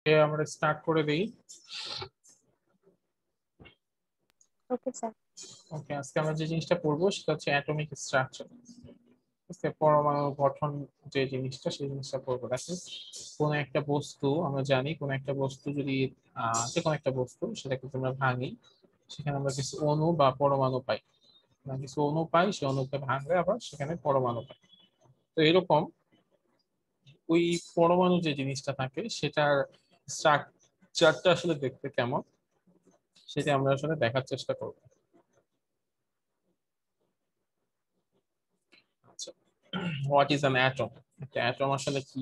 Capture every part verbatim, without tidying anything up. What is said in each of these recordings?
আমরা স্টার্ট করে দেই। Okay sir. ওকে, আজকে আমরা যে জিনিসটা পড়বো সেটা হচ্ছে অ্যাটমিক স্ট্রাকচার। পরমাণু গঠন যে জিনিসটা সেই জিনিসটা পড়বো। দেখো, কোন একটা বস্তু আমরা জানি, কোন একটা বস্তু যদি আহ যে কোনো একটা বস্তু সেটাকে তোমরা ভাঙি, সেখানে আমরা কিছু অণু বা পরমাণু পাই। আমরা কিছু অণু পাই, সেই অণুকে ভাঙলে আবার সেখানে পরমাণু পাই। তো এরকম ওই পরমাণু যে জিনিসটা থাকে সেটার স্ট্রাকচারটা আসলে দেখতে কেমন সেটা আমরা আসলে দেখার চেষ্টা করবো। আচ্ছা, হোয়াট ইজ অ্যান অ্যাটম? একটা অ্যাটম আসলে কি?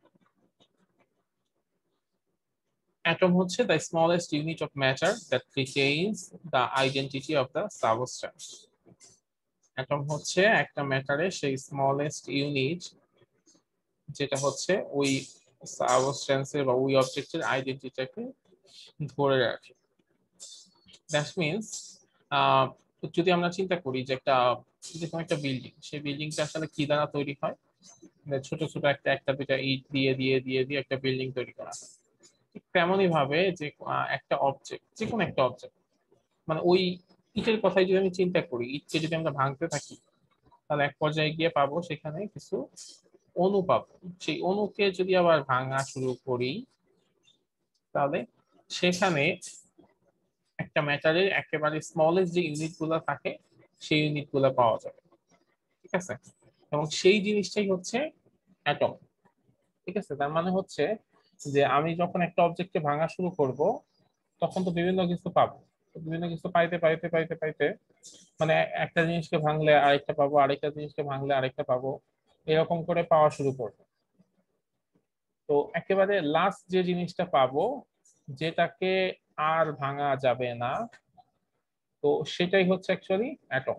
অ্যাটম হচ্ছে the smallest unit of matter that retains the identity of the substance. Atom হচ্ছে একটা ম্যাটারের সেই স্মলেস্ট ইউনিট যেটা হচ্ছে ওই সাবস্টেন্সের বা ওই অবজেক্টের আইডেন্টিটিটাকে ধরে রাখে। দ্যাট মিনস যদি আমরা চিন্তা করি যে একটা যে কোনো একটা বিল্ডিং, সেই বিল্ডিংটা আসলে কি দ্বারা তৈরি হয়? মানে ছোট ছোট একটা একটা দুটা ইট দিয়ে দিয়ে দিয়ে দিয়ে একটা বিল্ডিং তৈরি করা হয়। ঠিক তেমনই ভাবে যে আহ, একটা অবজেক্ট, যে কোনো একটা অবজেক্ট, মানে ওই ইটের কথাই যদি আমি চিন্তা করি, ইটকে যদি আমরা ভাঙতে থাকি তাহলে এক পর্যায়ে গিয়ে পাবো সেখানে কিছু অণু পাবো। সেই অণুকে যদি আবার ভাঙা শুরু করি তাহলে সেখানে একটা ম্যাটারের একেবারে স্মলেস্ট যে ইউনিট গুলো থাকে সেই ইউনিট গুলো পাওয়া যাবে। ঠিক আছে, এবং সেই জিনিসটাই হচ্ছে অ্যাটম। ঠিক আছে, তার মানে হচ্ছে যে আমি যখন একটা অবজেক্টকে ভাঙা শুরু করব তখন তো বিভিন্ন কিছু পাবো। তো বিভিন্ন কিছু পাইতে পাইতে পাইতে পাইতে মানে একটা জিনিসকে ভাঙলে আরেকটা পাবো, আরেকটা জিনিসকে ভাঙলে আরেকটা পাবো, এরকম করে পাওয়া শুরু করবো। তো একেবারে লাস্ট যে জিনিসটা পাবো, যেটাকে আর ভাঙা যাবে না, তো সেটাই হচ্ছে অ্যাকচুয়ালি অ্যাটম।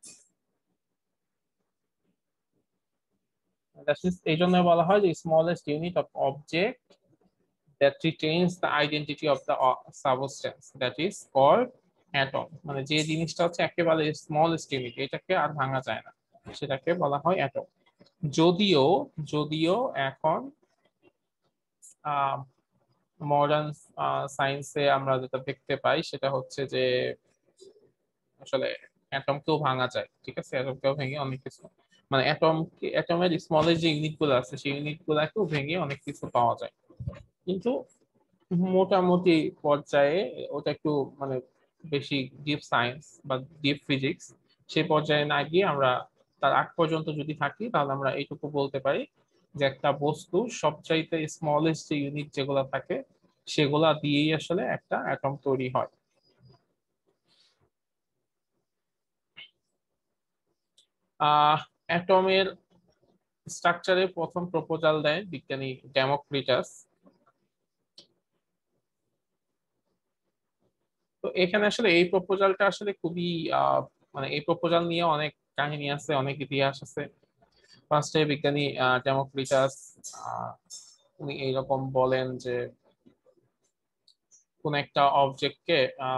এই জন্য বলা হয় যে smallest unit of object that retains the identity of the uh, substance that is called atom। মানে যে জিনিসটা হচ্ছে একেবারে স্মলেস্ট ইউনিট, এটাকে আর ভাঙা যায় না, সেটাকে বলা হয় অ্যাটম। যদিও যদিও এখন মডার্ন সায়েন্সে আমরা যেটা দেখতে পাই সেটা হচ্ছে যে আসলে অ্যাটমকেও ভাঙা যায়। ঠিক আছে, অ্যাটমকেও ভেঙে অনেক কিছু, মানে অ্যাটম অ্যাটমের স্মলের যে ইউনিট গুলো আছে সেই ইউনিট গুলাকেও ভেঙে অনেক কিছু পাওয়া যায়। কিন্তু মোটামুটি পর্যায়ে ওটা একটু মানে বেশি ডিপ সায়েন্স বা ডিপ ফিজিক্স, সেই পর্যায়ে না গিয়ে আমরা তার আগ পর্যন্ত যদি থাকি তাহলে আমরা এইটুকু বলতে পারি যে একটা বস্তু সবচাইতে স্মলেস্ট যে ইউনিট যেগুলো থাকে সেগুলা দিয়েই আসলে একটা অ্যাটম তৈরি হয়। আহ অ্যাটমের স্ট্রাকচারে প্রথম প্রপোজাল দেয় বিজ্ঞানী ডেমোক্রিটাস। তো এখানে আসলে এই প্রপোজালটা আসলে খুবই আহ মানে এই প্রপোজাল নিয়ে অনেক কাহিনী আছে, অনেক ইতিহাস আছে। ফার্স্টে বিজ্ঞানী ডেমোক্রিটাস উনি এইরকম বলেন যে কোন একটা অবজেক্টকে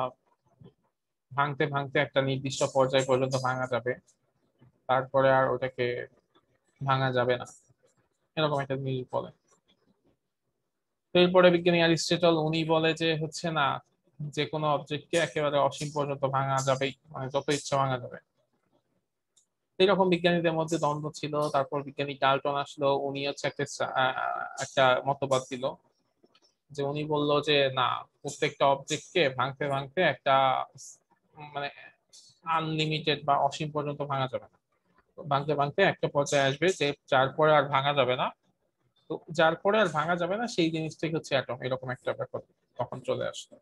ভাঙতে ভাঙতে একটা নির্দিষ্ট পর্যায় পর্যন্ত ভাঙা যাবে, তারপরে আর ওটাকে ভাঙা যাবে না, এরকম একটা জিনিস বলেন। তো এরপরে বিজ্ঞানী অ্যারিস্টটল উনি বলে যে হচ্ছে না, যে কোনো অবজেক্টকে একেবারে অসীম পর্যন্ত ভাঙা যাবেই, মানে যত ইচ্ছা ভাঙা যাবে। এরকম বিজ্ঞানীদের মধ্যে দ্বন্দ্ব ছিল। তারপর বিজ্ঞানী ডাল্টন আসলো, উনি হচ্ছে একটা আহ, একটা মতবাদ দিল যে উনি বললো যে না, প্রত্যেকটা অবজেক্টকে ভাঙতে ভাঙতে একটা মানে আনলিমিটেড বা অসীম পর্যন্ত ভাঙা যাবে না। তো ভাঙতে ভাঙতে একটা পর্যায়ে আসবে যে যার পরে আর ভাঙা যাবে না। তো যার পরে আর ভাঙা যাবে না সেই জিনিসটাই হচ্ছে অ্যাটম, এরকম একটা ব্যাপার তখন চলে আসলো।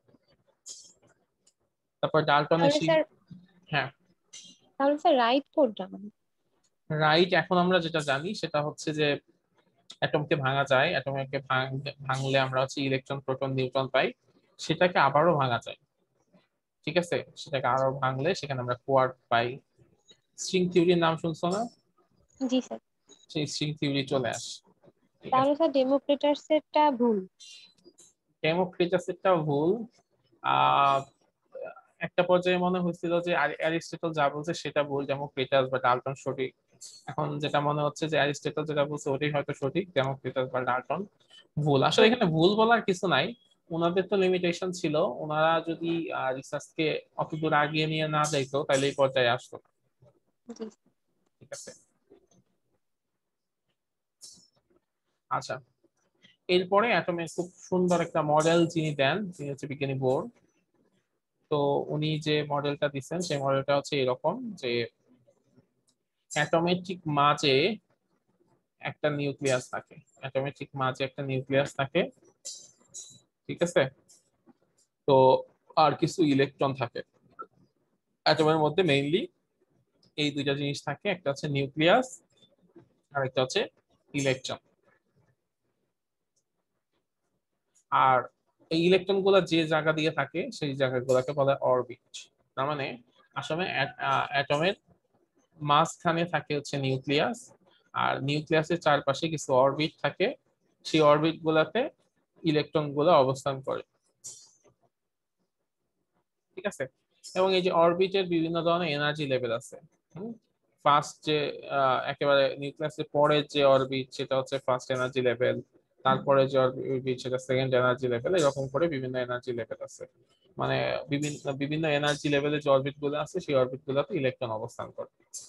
তারপর ডাল্টনের তাহলে সেই, স্যার হ্যাঁ তাহলে স্যার রাইট কোডটা মানে? রাইট, এখন আমরা যেটা জানি সেটা হচ্ছে যে অ্যাটমকে ভাঙা যায়, অ্যাটমকে ভাঙলে আমরা হচ্ছে ইলেকট্রন প্রোটন নিউট্রন পাই, সেটাকে আবারও ভাঙা যায়। ঠিক আছে, সেটাকে আরো ভাঙলে সেখানে আমরা কোয়ার্ক পাই। স্ট্রিং থিওরির নাম শুনছো না? জি স্যার। সেই স্ট্রিং থিওরি চলে আসে। ঠিক তাহলে আছে, স্যার ডেমোক্রিটাসেরটা ভুল? ডেমোক্রিটাসেরটা ভুল। আহ একটা পর্যায়ে মনে হয়েছিল যে আর- অ্যারিস্টটল যা বলছে সেটা ভুল, ডেমোক্রিটাস বা ডাল্টন সঠিক। এখন যেটা মনে হচ্ছে যে অ্যারিস্টটল যেটা বলছে ওটাই হয়তো সঠিক, ডেমোক্রিটাস বা ডাল্টন ভুল। আসলে এখানে ভুল বলার কিছু নাই, ওনাদের তো লিমিটেশন ছিল, ওনারা যদি রিসার্চকে অত দূর আগিয়ে নিয়ে না যাইতো তাহলে এই পর্যায়ে আসতো না। জি ঠিক আছে, আচ্ছা এরপরে অ্যাটমের খুব সুন্দর একটা মডেল যিনি দেন তিনি হচ্ছে বিজ্ঞানী বোর। তো উনি যে মডেলটা দিচ্ছেন সেই মডেলটা হচ্ছে এরকম যে অ্যাটমের ঠিক মাঝে একটা নিউক্লিয়াস থাকে, অ্যাটমের ঠিক মাঝে একটা নিউক্লিয়াস থাকে, ঠিক আছে। তো আর কিছু ইলেকট্রন থাকে অ্যাটমের মধ্যে, মেইনলি এই দুইটা জিনিস থাকে, একটা হচ্ছে নিউক্লিয়াস আর একটা হচ্ছে ইলেকট্রন। আর এই ইলেকট্রন গুলা যে জায়গা দিয়ে থাকে সেই জায়গাগুলোকে বলে অরবিট। তার মানে আসলে অ্যাটমের মাঝখানে থাকে হচ্ছে নিউক্লিয়াস, আর নিউক্লিয়াসের চারপাশে কিছু অরবিট থাকে, সেই অরবিট গুলাতে ইলেকট্রন গুলো অবস্থান করে, ঠিক আছে। এবং এই যে অরবিটের বিভিন্ন ধরনের এনার্জি লেভেল আছে। ফার্স্ট যে আহ, একেবারে নিউক্লিয়াসের পরের যে অরবিট সেটা হচ্ছে ফার্স্ট এনার্জি লেভেল, তারপরে যে অরবিট সেটা সেকেন্ড এনার্জি লেভেল, এরকম করে বিভিন্ন এনার্জি লেভেল আছে। মানে বিভিন্ন বিভিন্ন এনার্জি লেভেলে যে অরবিট গুলো আছে সেই অরবিট গুলোতে ইলেকট্রন অবস্থান করে।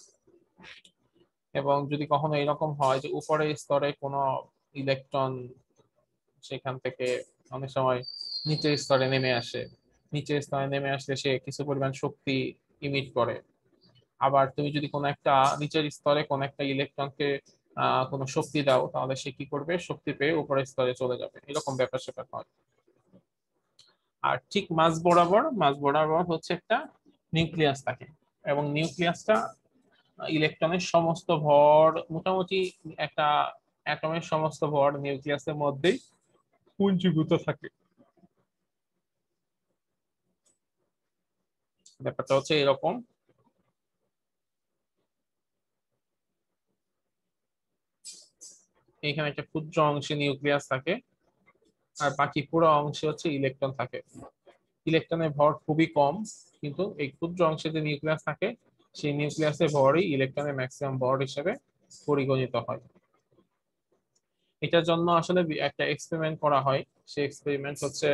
এবং যদি কখনো এরকম হয় যে উপরের স্তরে কোনো ইলেকট্রন সেখান থেকে অনেক সময় নিচের স্তরে নেমে আসে, নিচের স্তরে নেমে আসলে সে কিছু পরিমাণ শক্তি ইমিট করে। আবার তুমি যদি কোনো একটা নিচের স্তরে কোনো একটা ইলেকট্রনকে আহ কোনো শক্তি দাও তাহলে সে কি করবে, শক্তি পেয়ে উপরের স্তরে চলে যাবে, এরকম ব্যাপার স্যাপার হয়। আর ঠিক মাঝ বরাবর মাঝ বরাবর হচ্ছে একটা নিউক্লিয়াস থাকে, এবং নিউক্লিয়াসটা ইলেকট্রনের সমস্ত ভর মোটামুটি একটা অ্যাটমের সমস্ত ভর নিউক্লিয়াসের মধ্যেই পুঞ্জীভূত থাকে। ব্যাপারটা হচ্ছে এরকম। এখানে একটা ক্ষুদ্র অংশে নিউক্লিয়াস থাকে, আর বাকি পুরো অংশে হচ্ছে ইলেকট্রন থাকে। ইলেকট্রনের ভর খুবই কম, কিন্তু এই ক্ষুদ্র অংশে যে নিউক্লিয়াস থাকে সেই নিউক্লিয়াসের ভরই ইলেকট্রনের ম্যাক্সিমাম ভর হিসেবে পরিগণিত হয়। এটার জন্য আসলে একটা এক্সপেরিমেন্ট করা হয়, সেই এক্সপেরিমেন্ট হচ্ছে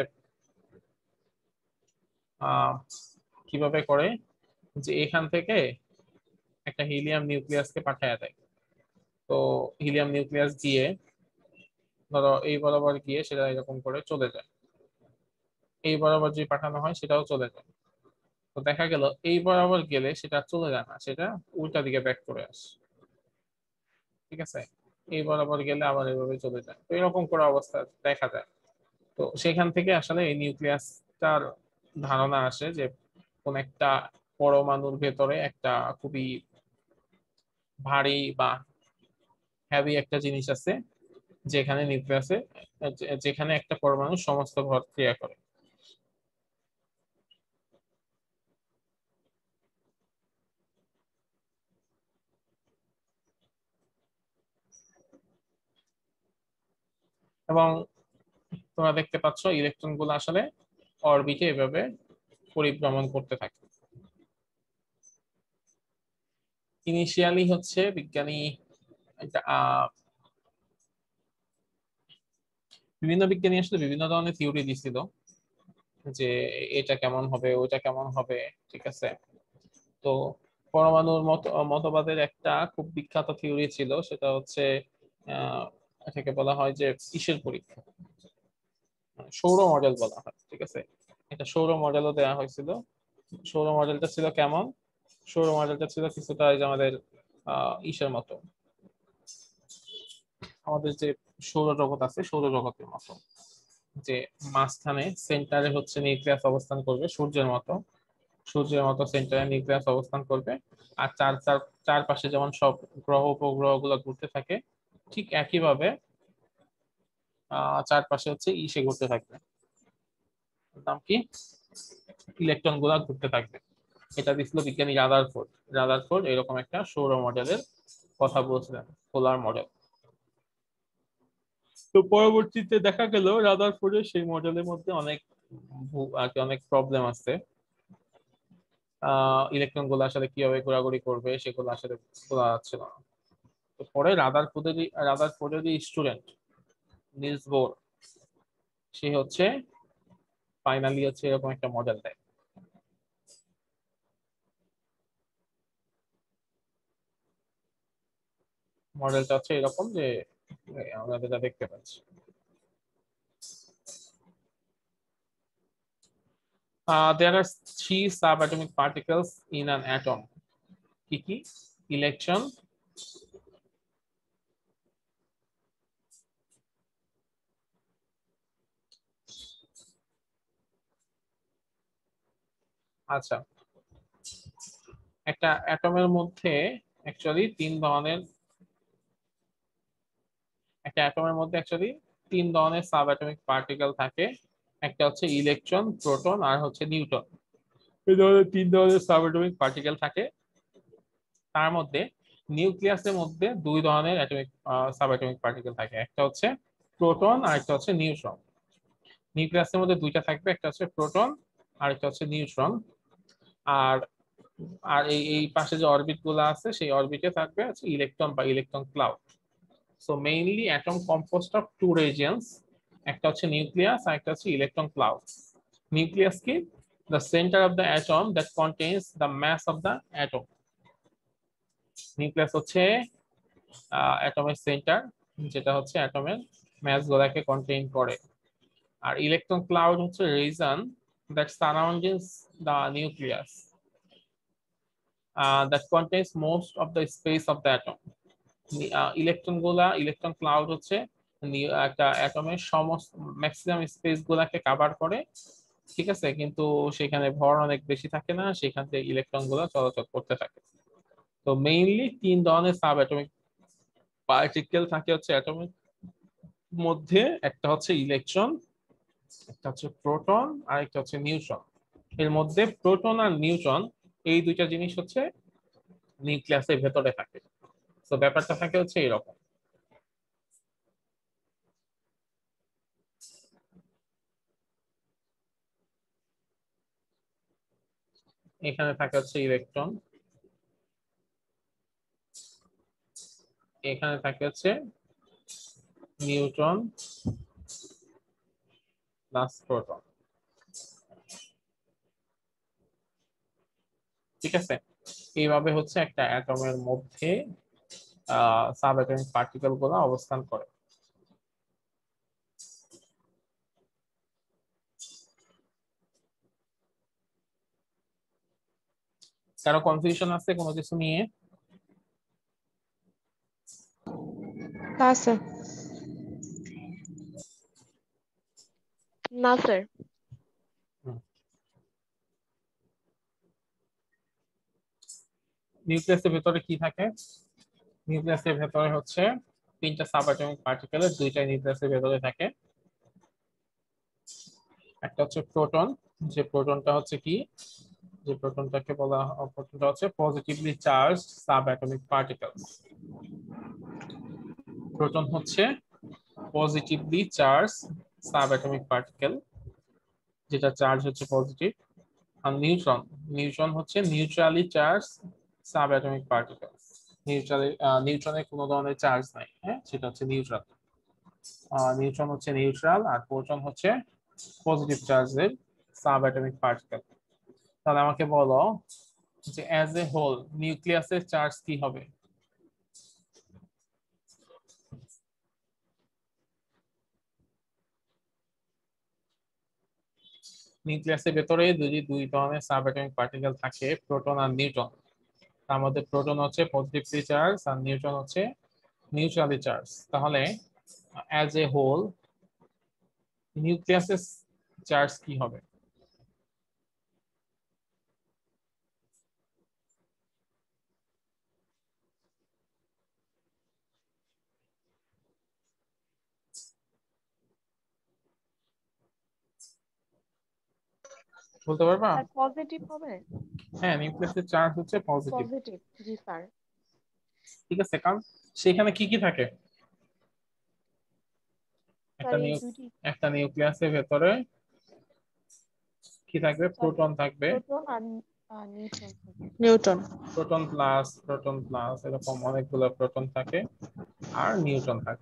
আহ কিভাবে করে, যে এখান থেকে একটা হিলিয়াম নিউক্লিয়াসকে পাঠায় দেয়। তো হিলিয়াম নিউক্লিয়াস গিয়ে ধরো এই বরাবর গিয়ে সেটা এরকম করে চলে যায়, এই বরাবর যে পাঠানো হয় সেটাও চলে যায়। তো দেখা গেল এই বরাবর গেলে সেটা চলে যায় না, সেটা উল্টা দিকে ব্যাক করে আসে, ঠিক আছে। এই বরাবর গেলে আবার এইভাবে চলে যায়, তো এরকম করে অবস্থা দেখা যায়। তো সেখান থেকে আসলে এই নিউক্লিয়াসটার ধারণা আসে যে কোন একটা পরমাণুর ভেতরে একটা খুবই ভারী বা হেভি একটা জিনিস আছে, যেখানে নিউক্লিয়াসে যেখানে একটা পরমাণু সমস্ত ভর ক্রিয়া করে। এবং তোমরা দেখতে পাচ্ছ ইলেকট্রন গুলো আসলে অরবিটে এভাবে পরিভ্রমণ করতে থাকে। ইনিশিয়ালি হচ্ছে বিজ্ঞানী একটা, আহ, বিভিন্ন বিজ্ঞানী আসলে বিভিন্ন ধরনের থিওরি দিছিল যে এটা কেমন হবে ওটা কেমন হবে, ঠিক আছে। তো পরমাণুর মত মতবাদের একটা খুব বিখ্যাত থিওরি ছিল, সেটা হচ্ছে আহ এটাকে বলা হয় যে কিসের পরীক্ষা, মানে সৌর মডেল বলা হয়, ঠিক আছে। এটা সৌর মডেলও দেওয়া হয়েছিল। সৌর মডেলটা ছিল কেমন, সৌর মডেলটা ছিল কিছুটা এই যে আমাদের আহ ইসের মতো, আমাদের যে সৌরজগৎ আছে সৌরজগতের মতো, যে মাঝখানে সেন্টারে হচ্ছে নিউক্লিয়াস অবস্থান করবে সূর্যের মতো, সূর্যের মতো সেন্টারে নিউক্লিয়াস অবস্থান করবে। আর চার চার চারপাশে যেমন সব গ্রহ উপগ্রহ গুলো ঘুরতে থাকে, ঠিক একইভাবে আহ চারপাশে হচ্ছে ইসে ঘুরতে থাকবে, নাম কি, ইলেকট্রন গুলা ঘুরতে থাকবে। এটা দিছিল বিজ্ঞানী রাদারফোর্ড। রাদারফোর্ড এরকম একটা সৌর মডেলের কথা বলছিলেন, সোলার মডেল। তো পরবর্তীতে দেখা গেল রাদারফোর্ডের সেই মডেলের মধ্যে অনেক ভু- আর কি অনেক প্রবলেম আছে। আহ ইলেকট্রন গুলো আসলে কিভাবে ঘোরাঘুরি করবে সেগুলো আসলে বোঝা যাচ্ছিল না। তো পরে রাদারফোর্ডেরই রাদারফোর্ডেরই স্টুডেন্ট নিলস বোর, সে হচ্ছে ফাইনালি হচ্ছে এরকম একটা মডেল দেয়। মডেলটা হচ্ছে এরকম যে আমরা যেটা দেখতে পাচ্ছি। Uh, there are three subatomic particles in an atom. কি কি? Electron, আচ্ছা একটা অ্যাটমের মধ্যে অ্যাকচুয়ালি তিন ধরনের একটা অ্যাটমের মধ্যে অ্যাকচুয়ালি তিন ধরনের সাবঅ্যাটমিক পার্টিকেল থাকে। একটা হচ্ছে ইলেকট্রন, প্রোটন আর হচ্ছে নিউট্রন। এই ধরনের তিন ধরনের সাবঅ্যাটমিক পার্টিকেল থাকে। তার মধ্যে নিউক্লিয়াসের মধ্যে দুই ধরনের অ্যাটমিক সাবঅ্যাটমিক পার্টিকেল থাকে, একটা হচ্ছে প্রোটন আর একটা হচ্ছে নিউট্রন। নিউক্লিয়াসের মধ্যে দুইটা থাকবে, একটা হচ্ছে প্রোটন আর একটা হচ্ছে নিউট্রন। আর আর এই এই পাশে যে অরবিট গুলো আছে সেই অরবিটে থাকবে হচ্ছে ইলেকট্রন বা electron cloud. So mainly atom composed of two regions, একটা হচ্ছে নিউক্লিয়াস আর একটা হচ্ছে ইলেকট্রন ক্লাউড। নিউক্লিয়াস কি? The centre of the atom that contains the mass of the atom. Nucleus হচ্ছে অ্যাটমের সেন্টার, যেটা হচ্ছে অ্যাটমের মাস গুলাকে কন্টেইন করে। আর ইলেকট্রন ক্লাউড হচ্ছে region that surroundings the nucleus that contains most of the space of the atom. Electron গুলা electron cloud হচ্ছে একটা অ্যাটমের সমস্ত ম্যাক্সিমাম স্পেস গুলাকে কভার করে, ঠিক আছে, কিন্তু সেখানে ভর অনেক বেশি থাকে না, সেখান থেকে ইলেকট্রন গুলো চলাচল করতে থাকে। তো মেইনলি তিন ধরনের সাব অ্যাটমিক পার্টিকেল থাকে হচ্ছে অ্যাটমের মধ্যে, একটা হচ্ছে ইলেকট্রন, একটা হচ্ছে প্রোটন আর একটা হচ্ছে নিউট্রন। এর মধ্যে প্রোটন আর নিউট্রন এই দুইটা জিনিস হচ্ছে নিউক্লিয়াসের ভেতরে থাকে। তো ব্যাপারটা থাকে হচ্ছে এরকম। এখানে থাকে হচ্ছে ইলেকট্রন, এখানে থাকে হচ্ছে নিউট্রন প্লাস প্রোটন, ঠিক আছে। এইভাবে হচ্ছে একটা অ্যাটমের মধ্যে আহ সাব অ্যাটমিক পার্টিকেল গুলো অবস্থান করে। কারো কনফিউশন আছে কোনো কিছু নিয়ে? না স্যার। না স্যার। নিউক্লিয়াসের ভেতরে কি থাকে? নিউক্লিয়াসের ভেতরে হচ্ছে তিনটা সাব অ্যাটমিক পার্টিকেলের দুইটা নিউক্লিয়াসের ভেতরে থাকে। একটা হচ্ছে প্রোটন, যে প্রোটনটা হচ্ছে কি, যে প্রোটনটাকে বলা প্রোটনটা হচ্ছে positively charged sub atomic particle. Proton হচ্ছে positively charge sub atomic particle, যেটা চার্জ হচ্ছে পজিটিভ। আর নিউট্রন, নিউট্রন হচ্ছে neutrally charge sub atomic particle. Neutrally নিউট্রনের কোনো ধরনের চার্জ নাই, হ্যাঁ, সেটা হচ্ছে নিউট্রাল। নিউট্রন হচ্ছে নিউট্রাল আর প্রোটন হচ্ছে পজিটিভ চার্জের সাব অ্যাটমিক পার্টিকেল। তাহলে আমাকে বলো যে অ্যাজ এ হোল নিউক্লিয়াসের চার্জ কি হবে? নিউক্লিয়াসের ভেতরে যদি দুই ধরনের সাব অ্যাটমিক পার্টিকেল থাকে, প্রোটন আর নিউট্রন, তার মধ্যে প্রোটন হচ্ছে পজিটিভলি চার্জ আর নিউট্রন হচ্ছে নিউট্রালি চার্জ, তাহলে অ্যাজ এ হোল নিউক্লিয়াসের চার্জ কি হবে? বলতে পারবা? স্যার পজিটিভ হবে। হ্যাঁ, নিউক্লিয়াসের চার্জ হচ্ছে পজিটিভ। পজিটিভ, জি স্যার। ঠিক আছে, কারণ সেখানে কি কি থাকে? স্যার একটা এই নিউ দুইটি, একটা নিউক্লিয়াসের ভেতরে কি থাকবে? স্যার প্রোটন থাকবে, প্রোটন আর neutron sir. Neutron. Proton plus proton plus এরকম অনেকগুলো প্রোটন থাকে আর নিউট্রন থাকে।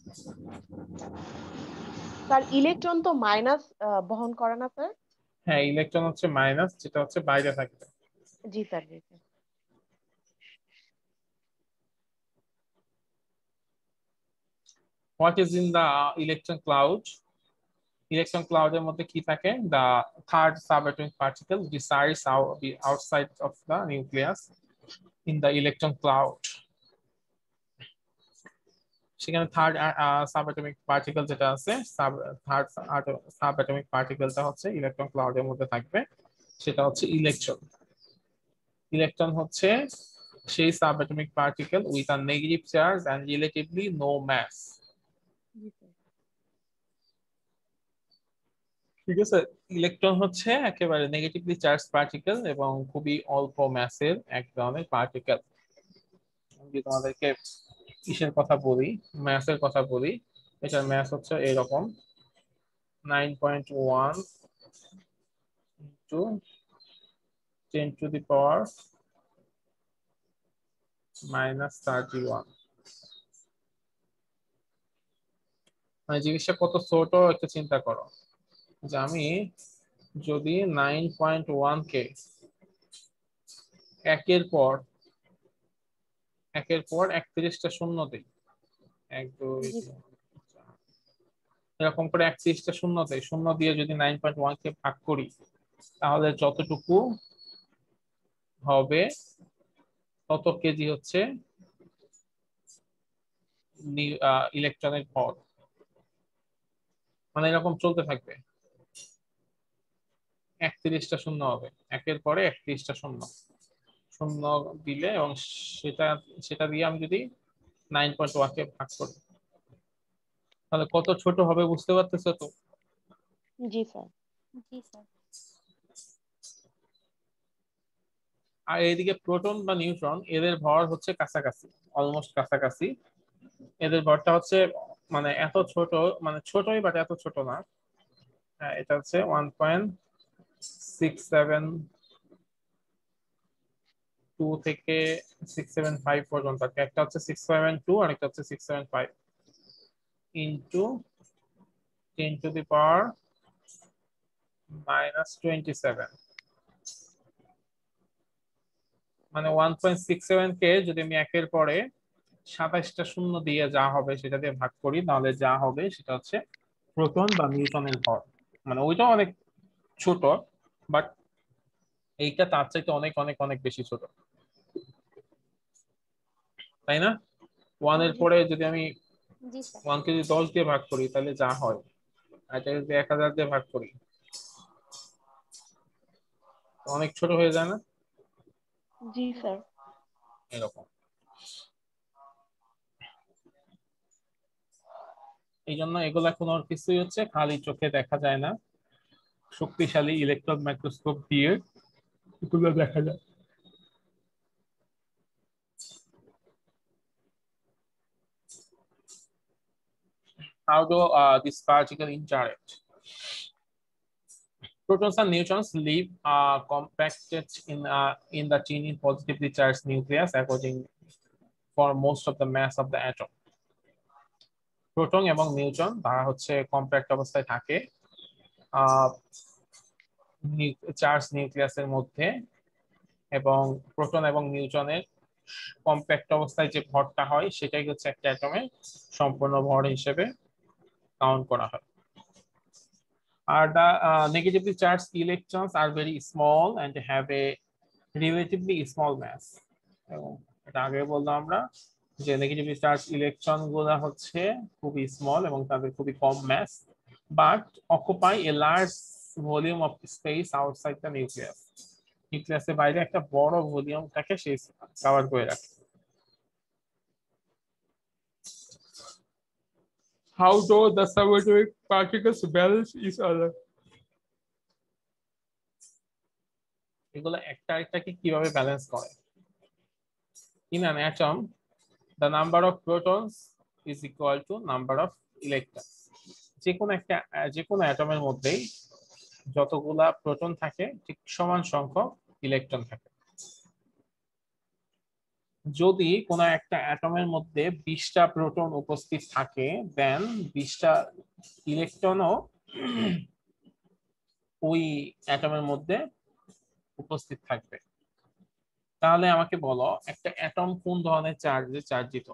স্যার ইলেকট্রন তো মাইনাস বহন করে না স্যার? হ্যাঁ, ইলেকট্রন হচ্ছে মাইনাস, যেটা হচ্ছে বাইরে থাকবে। জি স্যার, জি sir. What is in the electron cloud? Electron ক্লাউডের মধ্যে কি থাকে? The third subatomic particle resides outside of the nucleus in the electron cloud. সেখানে থার্ড সাবঅ্যাটমিক পার্টিকেল যেটা আছে, থার্ড সাবঅ্যাটমিক পার্টিকেলটা হচ্ছে ইলেকট্রন ক্লাউডের মধ্যে থাকবে, সেটা হচ্ছে ইলেকট্রন। ইলেকট্রন হচ্ছে সেই subatomic particle with a negative charge and relatively no mass. জি স্যার। ঠিক আছে, ইলেকট্রন হচ্ছে একেবারে নেগেটিভলি চার্জ পার্টিকেল এবং খুবই অল্প ম্যাসের এক ধরনের পার্টিকেল। যদি তোমাদেরকে কিসের কথা বলি, ম্যাসের কথা বলি, এটার ম্যাস হচ্ছে এরকম nine point one into ten to the power minus thirty one. মানে জিনিসটা কত ছোট একটা চিন্তা করো, যে আমি যদি নাইন পয়েন্ট ওয়ান কে একের পর একের পর একত্রিশটা শূন্য দিই, এক দুই জি তিন স্যার। চার, এরকম করে একত্রিশটা শূন্য দেয়, শূন্য দিয়ে যদি নাইন পয়েন্ট ওয়ান কে ভাগ করি, তাহলে যতটুকু হবে তত কেজি হচ্ছে ইলেকট্রনের ভর। মানে এরকম চলতে থাকবে, একত্রিশটা শূন্য হবে, একের পরে একত্রিশটা শূন্য শূন্য দিলে, এবং সেটা সেটা দিয়ে আমি যদি নাইন পয়েন্ট ওয়ান কে ভাগ করি, তাহলে কত ছোট হবে বুঝতে পারতেছো তো? জি স্যার। জি স্যার। আর এইদিকে প্রোটন বা নিউট্রন, এদের ভর হচ্ছে কাছাকাছি, অলমোস্ট কাছাকাছি। এদের ভরটা হচ্ছে মানে এত ছোট, মানে ছোটই বাট এত ছোট না। হ্যাঁ, এটা হচ্ছে one point six seven two থেকে সিক্স সেভেন ফাইভ পর্যন্ত। একটা হচ্ছে সিক্স সেভেন টু আর একটা হচ্ছে six seven five into ten to the power minus twenty seven. মানে ওয়ান পয়েন্ট সিক্স সেভেন কে যদি আমি একের পরে সাতাশটা শূন্য দিয়ে যা হবে সেটা দিয়ে ভাগ করি, তাহলে যা হবে সেটা হচ্ছে প্রোটন বা নিউট্রনের ভর। মানে ওইটা অনেক ছোট, বাট এইটা তার চাইতে অনেক অনেক অনেক বেশি ছোট, তাই না? ওয়ান এর জি পরে স্যার। যদি আমি জি স্যার। ওয়ান কে যদি দশ দিয়ে ভাগ করি তাহলে যা হয়, আর এটা যদি এক হাজার দিয়ে ভাগ করি, অনেক ছোট হয়ে যায় না? জি স্যার। এরকম। এই জন্য এগুলা কোনো কিছুই হচ্ছে খালি চোখে দেখা যায় না, শক্তিশালী ইলেকট্রন মাইক্রোস্কোপ দিয়ে এগুলো দেখা যায়। How do uh, this particle interact? Protons and neutrons live uh, compacted in uh, in the teeny positively charged nucleus, according for most of the mass of the atom. Proton এবং neutron তারা হচ্ছে compact অবস্থায় থাকে charge নিউক্লিয়াসের মধ্যে, এবং proton এবং নিউট্রনের compact অবস্থায় যে ভরটা হয় সেটাই হচ্ছে একটা অ্যাটমের সম্পূর্ণ ভর হিসেবে কাউন্ট করা হয়। আর the uh, negatively charged electrons are very small and have a relatively small mass. এবং এটা আগে বললাম আমরা যে নেগেটিভলি চার্জ ইলেকট্রন গুলো হচ্ছে খুবই স্মল এবং তাদের খুবই কম mass, but occupy a large volume of space outside the nucleus. নিউক্লিয়াসের বাইরে একটা বড় ভলিউমটাকে সে কভার করে রাখে। How do the subatomic particles balance each other? এগুলো একটা আরেকটাকে কিভাবে ব্যালেন্স করে? In an atom, the number of protons is equal to number of electrons. যে কোনো একটা যে কোনো অ্যাটমের মধ্যেই যতগুলা প্রোটন থাকে ঠিক সমান সংখ্যক ইলেকট্রন থাকে। যদি কোনো একটা অ্যাটমের মধ্যে বিশটা প্রোটন উপস্থিত থাকে দেন বিশটা ইলেকট্রনও ওই অ্যাটমের মধ্যে উপস্থিত থাকবে। তাহলে আমাকে বলো একটা অ্যাটম কোন ধরনের চার্জে চার্জিত?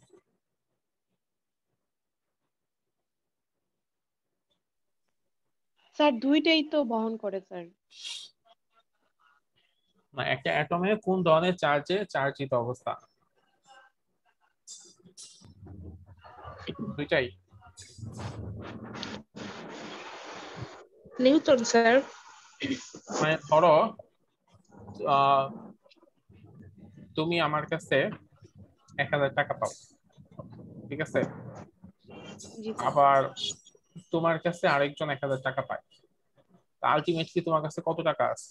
স্যার দুইটাই তো বহন করে স্যার। না, একটা অ্যাটমে কোন ধরনের চার্জে চার্জিত অবস্থা? দুইটাই। Neutron sir. মানে ধরো আহ, তুমি আমার কাছে এক হাজার টাকা পাও, ঠিক আছে? জি স্যার। আবার তোমার কাছে আরেকজন এক হাজার টাকা পায়, আলটিমেটলি তোমার কাছে কত টাকা আছে?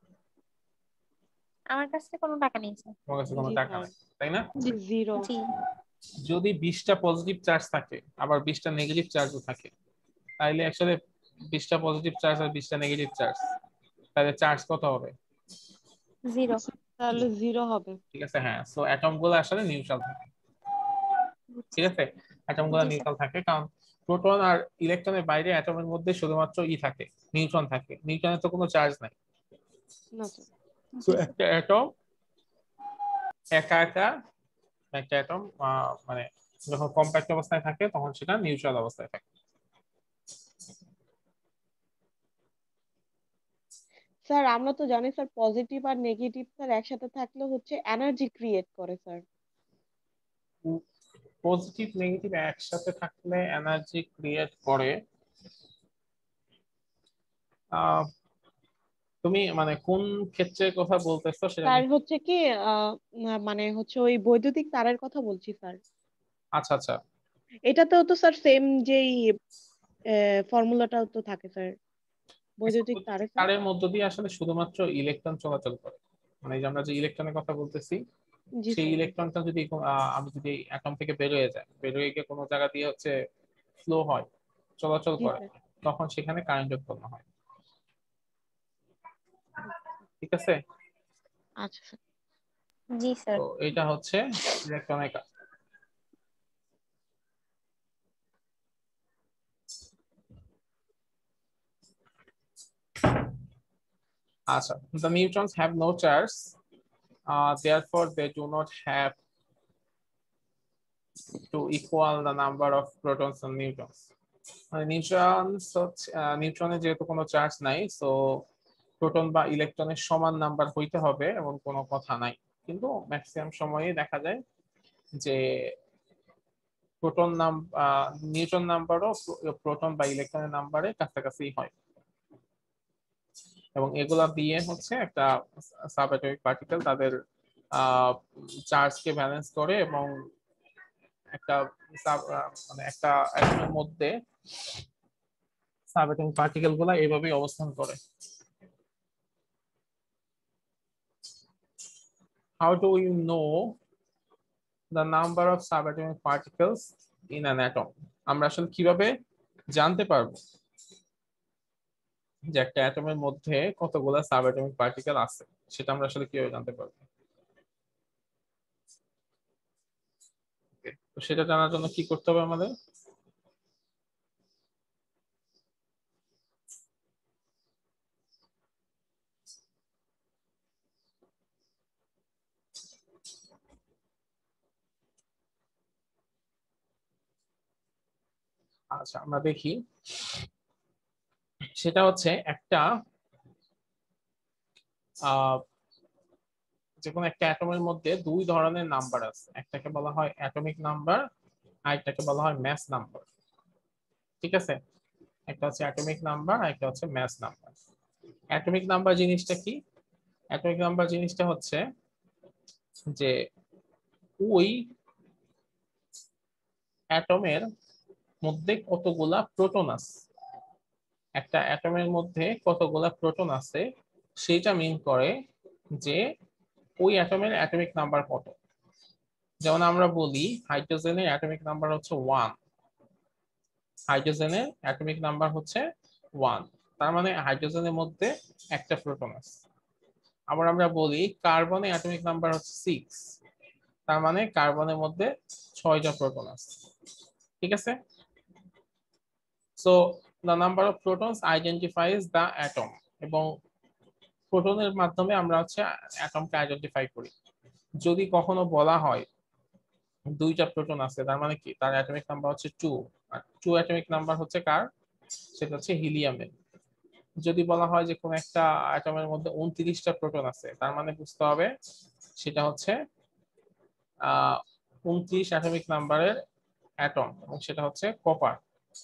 আমার কাছে কোনো টাকা নেই স্যার। তোমার কাছে কোনো জি টাকা স্যার। নেই, তাই না? জিরো। জি। যদি বিশটা পজিটিভ চার্জ থাকে আবার বিশটা নেগেটিভ চার্জও থাকে, তাইলে আসলে বিশটা পজিটিভ চার্জ আর বিশটা নেগেটিভ চার্জ, তাহলে চার্জ কত হবে? জিরো। তাহলে জিরো হবে। ঠিক আছে, হ্যাঁ। সো অ্যাটম গুলো আসলে নিউট্রাল থাকে, ঠিক আছে? অ্যাটম গুলো জি স্যার। নিউট্রাল থাকে কারণ প্রোটন আর ইলেকট্রনের বাইরে অ্যাটমের মধ্যে শুধুমাত্র ই থাকে, নিউট্রন থাকে। নিউট্রনের তো কোনো চার্জ নাই। না স্যার। সো জি স্যার। একটা অ্যাটম একা একা, একটা অ্যাটম মানে যখন কম্প্যাক্ট অবস্থায় থাকে তখন সেটা নিউট্রাল অবস্থায় থাকে। স্যার আমরা তো জানি স্যার পজিটিভ আর নেগেটিভ স্যার একসাথে থাকলে হচ্ছে এনার্জি ক্রিয়েট করে স্যার। পজিটিভ নেগেটিভ একসাথে থাকলে এনার্জি ক্রিয়েট করে। আহ, তুমি মানে কোন ক্ষেত্রের কথা বলতেছো সেটা স্যার নিয়ে? হচ্ছে কি আহ, না, মানে হচ্ছে ওই বৈদ্যুতিক তারের কথা বলছি স্যার। আচ্ছা আচ্ছা। এটাতেও তো স্যার সেম যেই ফর্মুলাটাও তো থাকে স্যার বৈদ্যুতিক তারে স্যার। তারের মধ্য দিয়ে আসলে শুধুমাত্র ইলেকট্রন চলাচল করে। মানে এই যে আমরা যে ইলেকট্রনের কথা বলতেছি, জি সেই স্যার। ইলেকট্রনটা যদি কোন- আহ, আমি যদি অ্যাটম থেকে বেরোয় যায়, বেরোয় গিয়ে কোনো জায়গা দিয়ে হচ্ছে ফ্লো হয়, চলাচল জি করে, স্যার। তখন সেখানে কারেন্ট উৎপন্ন হয়। ঠিক আছে? আচ্ছা স্যার। জি স্যার। তো এটা হচ্ছে ইলেকট্রনের কাজ। আচ্ছা, the neutrons have no charge, uh, therefore they do not have to equal the number of protons and neutrons. মানে নিউট্রনস হচ্ছে নিউট্রনের যেহেতু কোনো চার্জ নাই, সো প্রোটন বা ইলেকট্রনের সমান নাম্বার হইতে হবে এমন কোনো কথা নাই। কিন্তু ম্যাক্সিমাম সময়ে দেখা যায় যে প্রোটন নাম নিউট্রন নাম্বারও প্রোটন বা ইলেকট্রনের নাম্বারের কাছাকাছি হয়, এবং এগুলা দিয়ে হচ্ছে একটা সাবঅ্যাটমিক পার্টিকেল তাদের চার্জকে ব্যালেন্স করে এবং একটা sub- আহ, মানে একটা অ্যাটমের মধ্যে সাবঅ্যাটমিক পার্টিকেল গুলা এইভাবেই অবস্থান করে। How do you know the number of subatomic particles in an atom? আমরা আসলে কিভাবে জানতে পারবো যে একটা অ্যাটমের মধ্যে কতগুলা সাবঅ্যাটমিক পার্টিকেল আছে? সেটা আমরা আসলে কিভাবে জানতে পারবো? তো সেটা জানার জন্য কি করতে হবে আমাদের? আচ্ছা, আমরা দেখি। সেটা হচ্ছে একটা আহ যে কোনো একটা অ্যাটমের মধ্যে দুই ধরনের নাম্বার আছে, একটাকে বলা হয় অ্যাটমিক নাম্বার আর একটাকে বলা হয় ম্যাস নাম্বার। ঠিক আছে? একটা হচ্ছে অ্যাটমিক নাম্বার আর একটা হচ্ছে ম্যাস নাম্বার। অ্যাটমিক নাম্বার জিনিসটা কি? অ্যাটমিক নাম্বার জিনিসটা হচ্ছে যে ওই অ্যাটমের মধ্যে কতগুলা প্রোটন আছে, একটা অ্যাটমের মধ্যে কতগুলা প্রোটন আছে সেটা মিন করে যে ওই অ্যাটমের অ্যাটমিক নাম্বার কত। যেমন আমরা বলি হাইড্রোজেনের অ্যাটমিক নাম্বার হচ্ছে ওয়ান, হাইড্রোজেনের অ্যাটমিক নাম্বার হচ্ছে ওয়ান, তার মানে হাইড্রোজেনের মধ্যে একটা প্রোটন আছে। আবার আমরা বলি কার্বনে অ্যাটমিক নাম্বার হচ্ছে সিক্স, তার মানে কার্বনের মধ্যে ছয়টা প্রোটন আছে, ঠিক আছে। So the number of protons identifies the atom, এবং প্রোটনের মাধ্যমে আমরা হচ্ছে অ্যাটমকে আইডেন্টিফাই করি। যদি কখনো বলা হয় দুইটা প্রোটন আছে, তার মানে কি তার অ্যাটমিক নাম্বার হচ্ছে টু, আর টু অ্যাটমিক নাম্বার হচ্ছে কার, সেটা হচ্ছে হিলিয়ামের। যদি বলা হয় যে কোন একটা অ্যাটমের মধ্যে উনত্রিশটা প্রোটন আছে, তার মানে বুঝতে হবে সেটা হচ্ছে আহ উনত্রিশ অ্যাটমিক নাম্বারের অ্যাটম, এবং সেটা হচ্ছে কপার।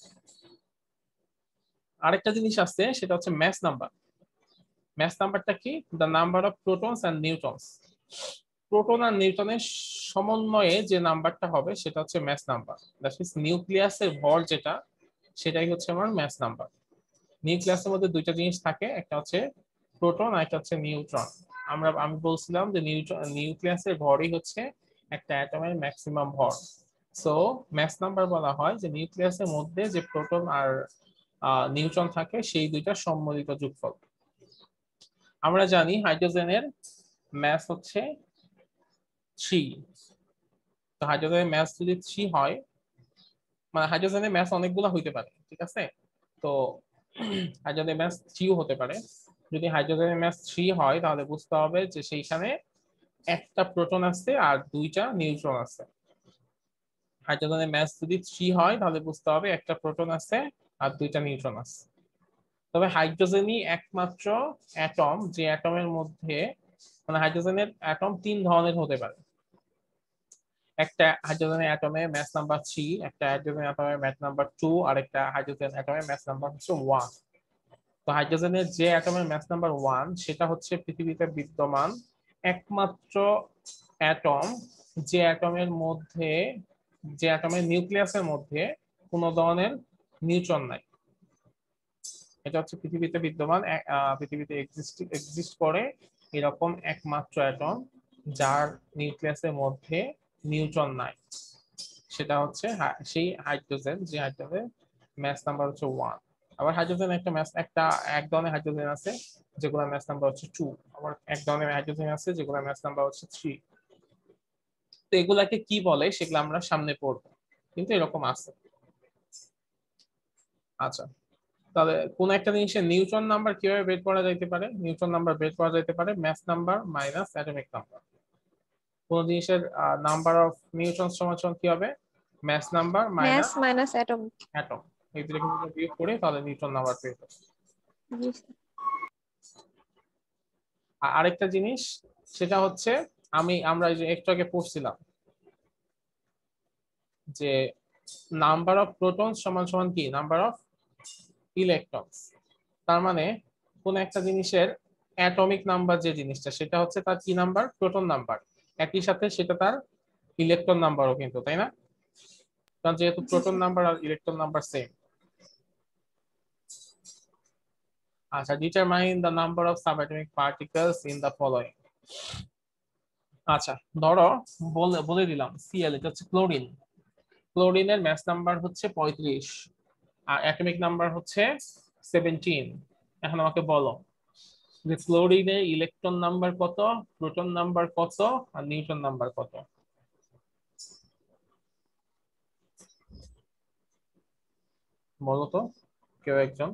আরেকটা জিনিস আছে, সেটা হচ্ছে ম্যাস নাম্বার। ম্যাস নাম্বারটা কি? The number of protons and neutrons. Proton আর নিউট্রনের সমন্বয়ে যে নাম্বারটা হবে সেটা হচ্ছে ম্যাস নাম্বার। দ্যাট মিন্স নিউক্লিয়াসের ভর যেটা, সেটাই হচ্ছে আমার ম্যাস নাম্বার। নিউক্লিয়াসের মধ্যে দুইটা জিনিস থাকে, একটা হচ্ছে প্রোটন আর একটা হচ্ছে নিউট্রন। আমরা আমি বলছিলাম যে নিউক্লিয়াসের ভরই হচ্ছে একটা অ্যাটমের ম্যাক্সিমাম ভর। সো ম্যাস নাম্বার বলা হয় যে নিউক্লিয়াসের মধ্যে যে প্রোটন আর নিউট্রন থাকে সেই দুইটা সম্মিলিত যোগফল। আমরা জানি হাইড্রোজেনের ম্যাস হচ্ছে থ্রি। তো হাইড্রোজেনের ম্যাস যদি থ্রি হয়, মানে হাইড্রোজেনের ম্যাস অনেকগুলো হইতে পারে, ঠিক আছে। তো হাইড্রোজেনের ম্যাস থ্রিও হতে পারে। যদি হাইড্রোজেনের ম্যাস থ্রি হয় তাহলে বুঝতে হবে যে সেইখানে একটা প্রোটন আছে আর দুইটা নিউট্রন আছে। হাইড্রোজেনের ম্যাস যদি থ্রি হয় তাহলে বুঝতে হবে একটা প্রোটন আছে আর দুইটা নিউট্রন আছে। তবে হাইড্রোজেনই একমাত্র অ্যাটম যে অ্যাটমের মধ্যে, মানে হাইড্রোজেনের অ্যাটম তিন ধরনের হতে পারে। একটা হাইড্রোজেনের অ্যাটমে ম্যাস নাম্বার থ্রি, একটা হাইড্রোজেন অ্যাটমের ম্যাস নাম্বার টু, আর একটা হাইড্রোজেন অ্যাটমের ম্যাস নাম্বার হচ্ছে ওয়ান। তো হাইড্রোজেনের যে অ্যাটমের ম্যাস নাম্বার ওয়ান, সেটা হচ্ছে পৃথিবীতে বিদ্যমান একমাত্র অ্যাটম যে অ্যাটমের মধ্যে, যে অ্যাটমের নিউক্লিয়াসের মধ্যে কোনো ধরনের নিউট্রন নাই। এটা হচ্ছে পৃথিবীতে বিদ্যমান, পৃথিবীতে এক্সিস্ট এক্সিস্ট করে এরকম একমাত্র অ্যাটম যার নিউক্লিয়াসের মধ্যে নিউট্রন নাই, সেটা হচ্ছে সেই হাইড্রোজেন, যে হাইড্রোজেন ম্যাস নাম্বার হচ্ছে ওয়ান। আবার হাইড্রোজেন একটা ম্যাস, একটা এক ধরনের হাইড্রোজেন আছে যেগুলো ম্যাস নাম্বার হচ্ছে টু, আবার এক ধরনের হাইড্রোজেন আছে যেগুলো ম্যাস নাম্বার হচ্ছে থ্রি। তো এগুলাকে কি বলে সেগুলো আমরা সামনে পড়বো, কিন্তু এরকম আছে। আচ্ছা, তাহলে কোন একটা জিনিসের নিউট্রন নাম্বার কিভাবে বের করা যাইতে পারে? নিউট্রন নাম্বার বের করা যাইতে পারে mass number minus atomic number. কোন জিনিসের নাম্বার অফ নিউট্রন সমান সমান কি হবে? Mass number mass minus minus atom. Atom. এই দুটো কিন্তু বিয়োগ করে তাহলে নিউট্রন নাম্বার পেয়ে যাবে। জি স্যার। আর আরেকটা জিনিস, সেটা হচ্ছে আমি আমরা যে একটু আগে পড়ছিলাম যে নাম্বার অফ প্রোটন সমান সমান কি নাম্বার অফ ইলেকট্রনস। তার মানে কোন একটা জিনিসের অ্যাটমিক নাম্বার যে জিনিসটা, সেটা হচ্ছে তার কি নাম্বার? Proton number. একই সাথে সেটা তার ইলেকট্রন নাম্বারও কিন্তু, তাই না? কারণ যেহেতু জি প্রোটন স্যার। নাম্বার আর ইলেকট্রন নাম্বার সেম। আচ্ছা, determine the number of subatomic particles in the following. আচ্ছা, ধরো বলে বলে দিলাম সিএল, এটা হচ্ছে ক্লোরিন। ক্লোরিনের ম্যাস নাম্বার হচ্ছে পঁয়ত্রিশ আর অ্যাটমিক নাম্বার হচ্ছে সেভেন্টিন। এখন আমাকে বলো যে ক্লোরিনের ইলেকট্রন নাম্বার কত, প্রোটন নাম্বার কত, আর নিউট্রন নাম্বার কত? বলো তো কেউ একজন।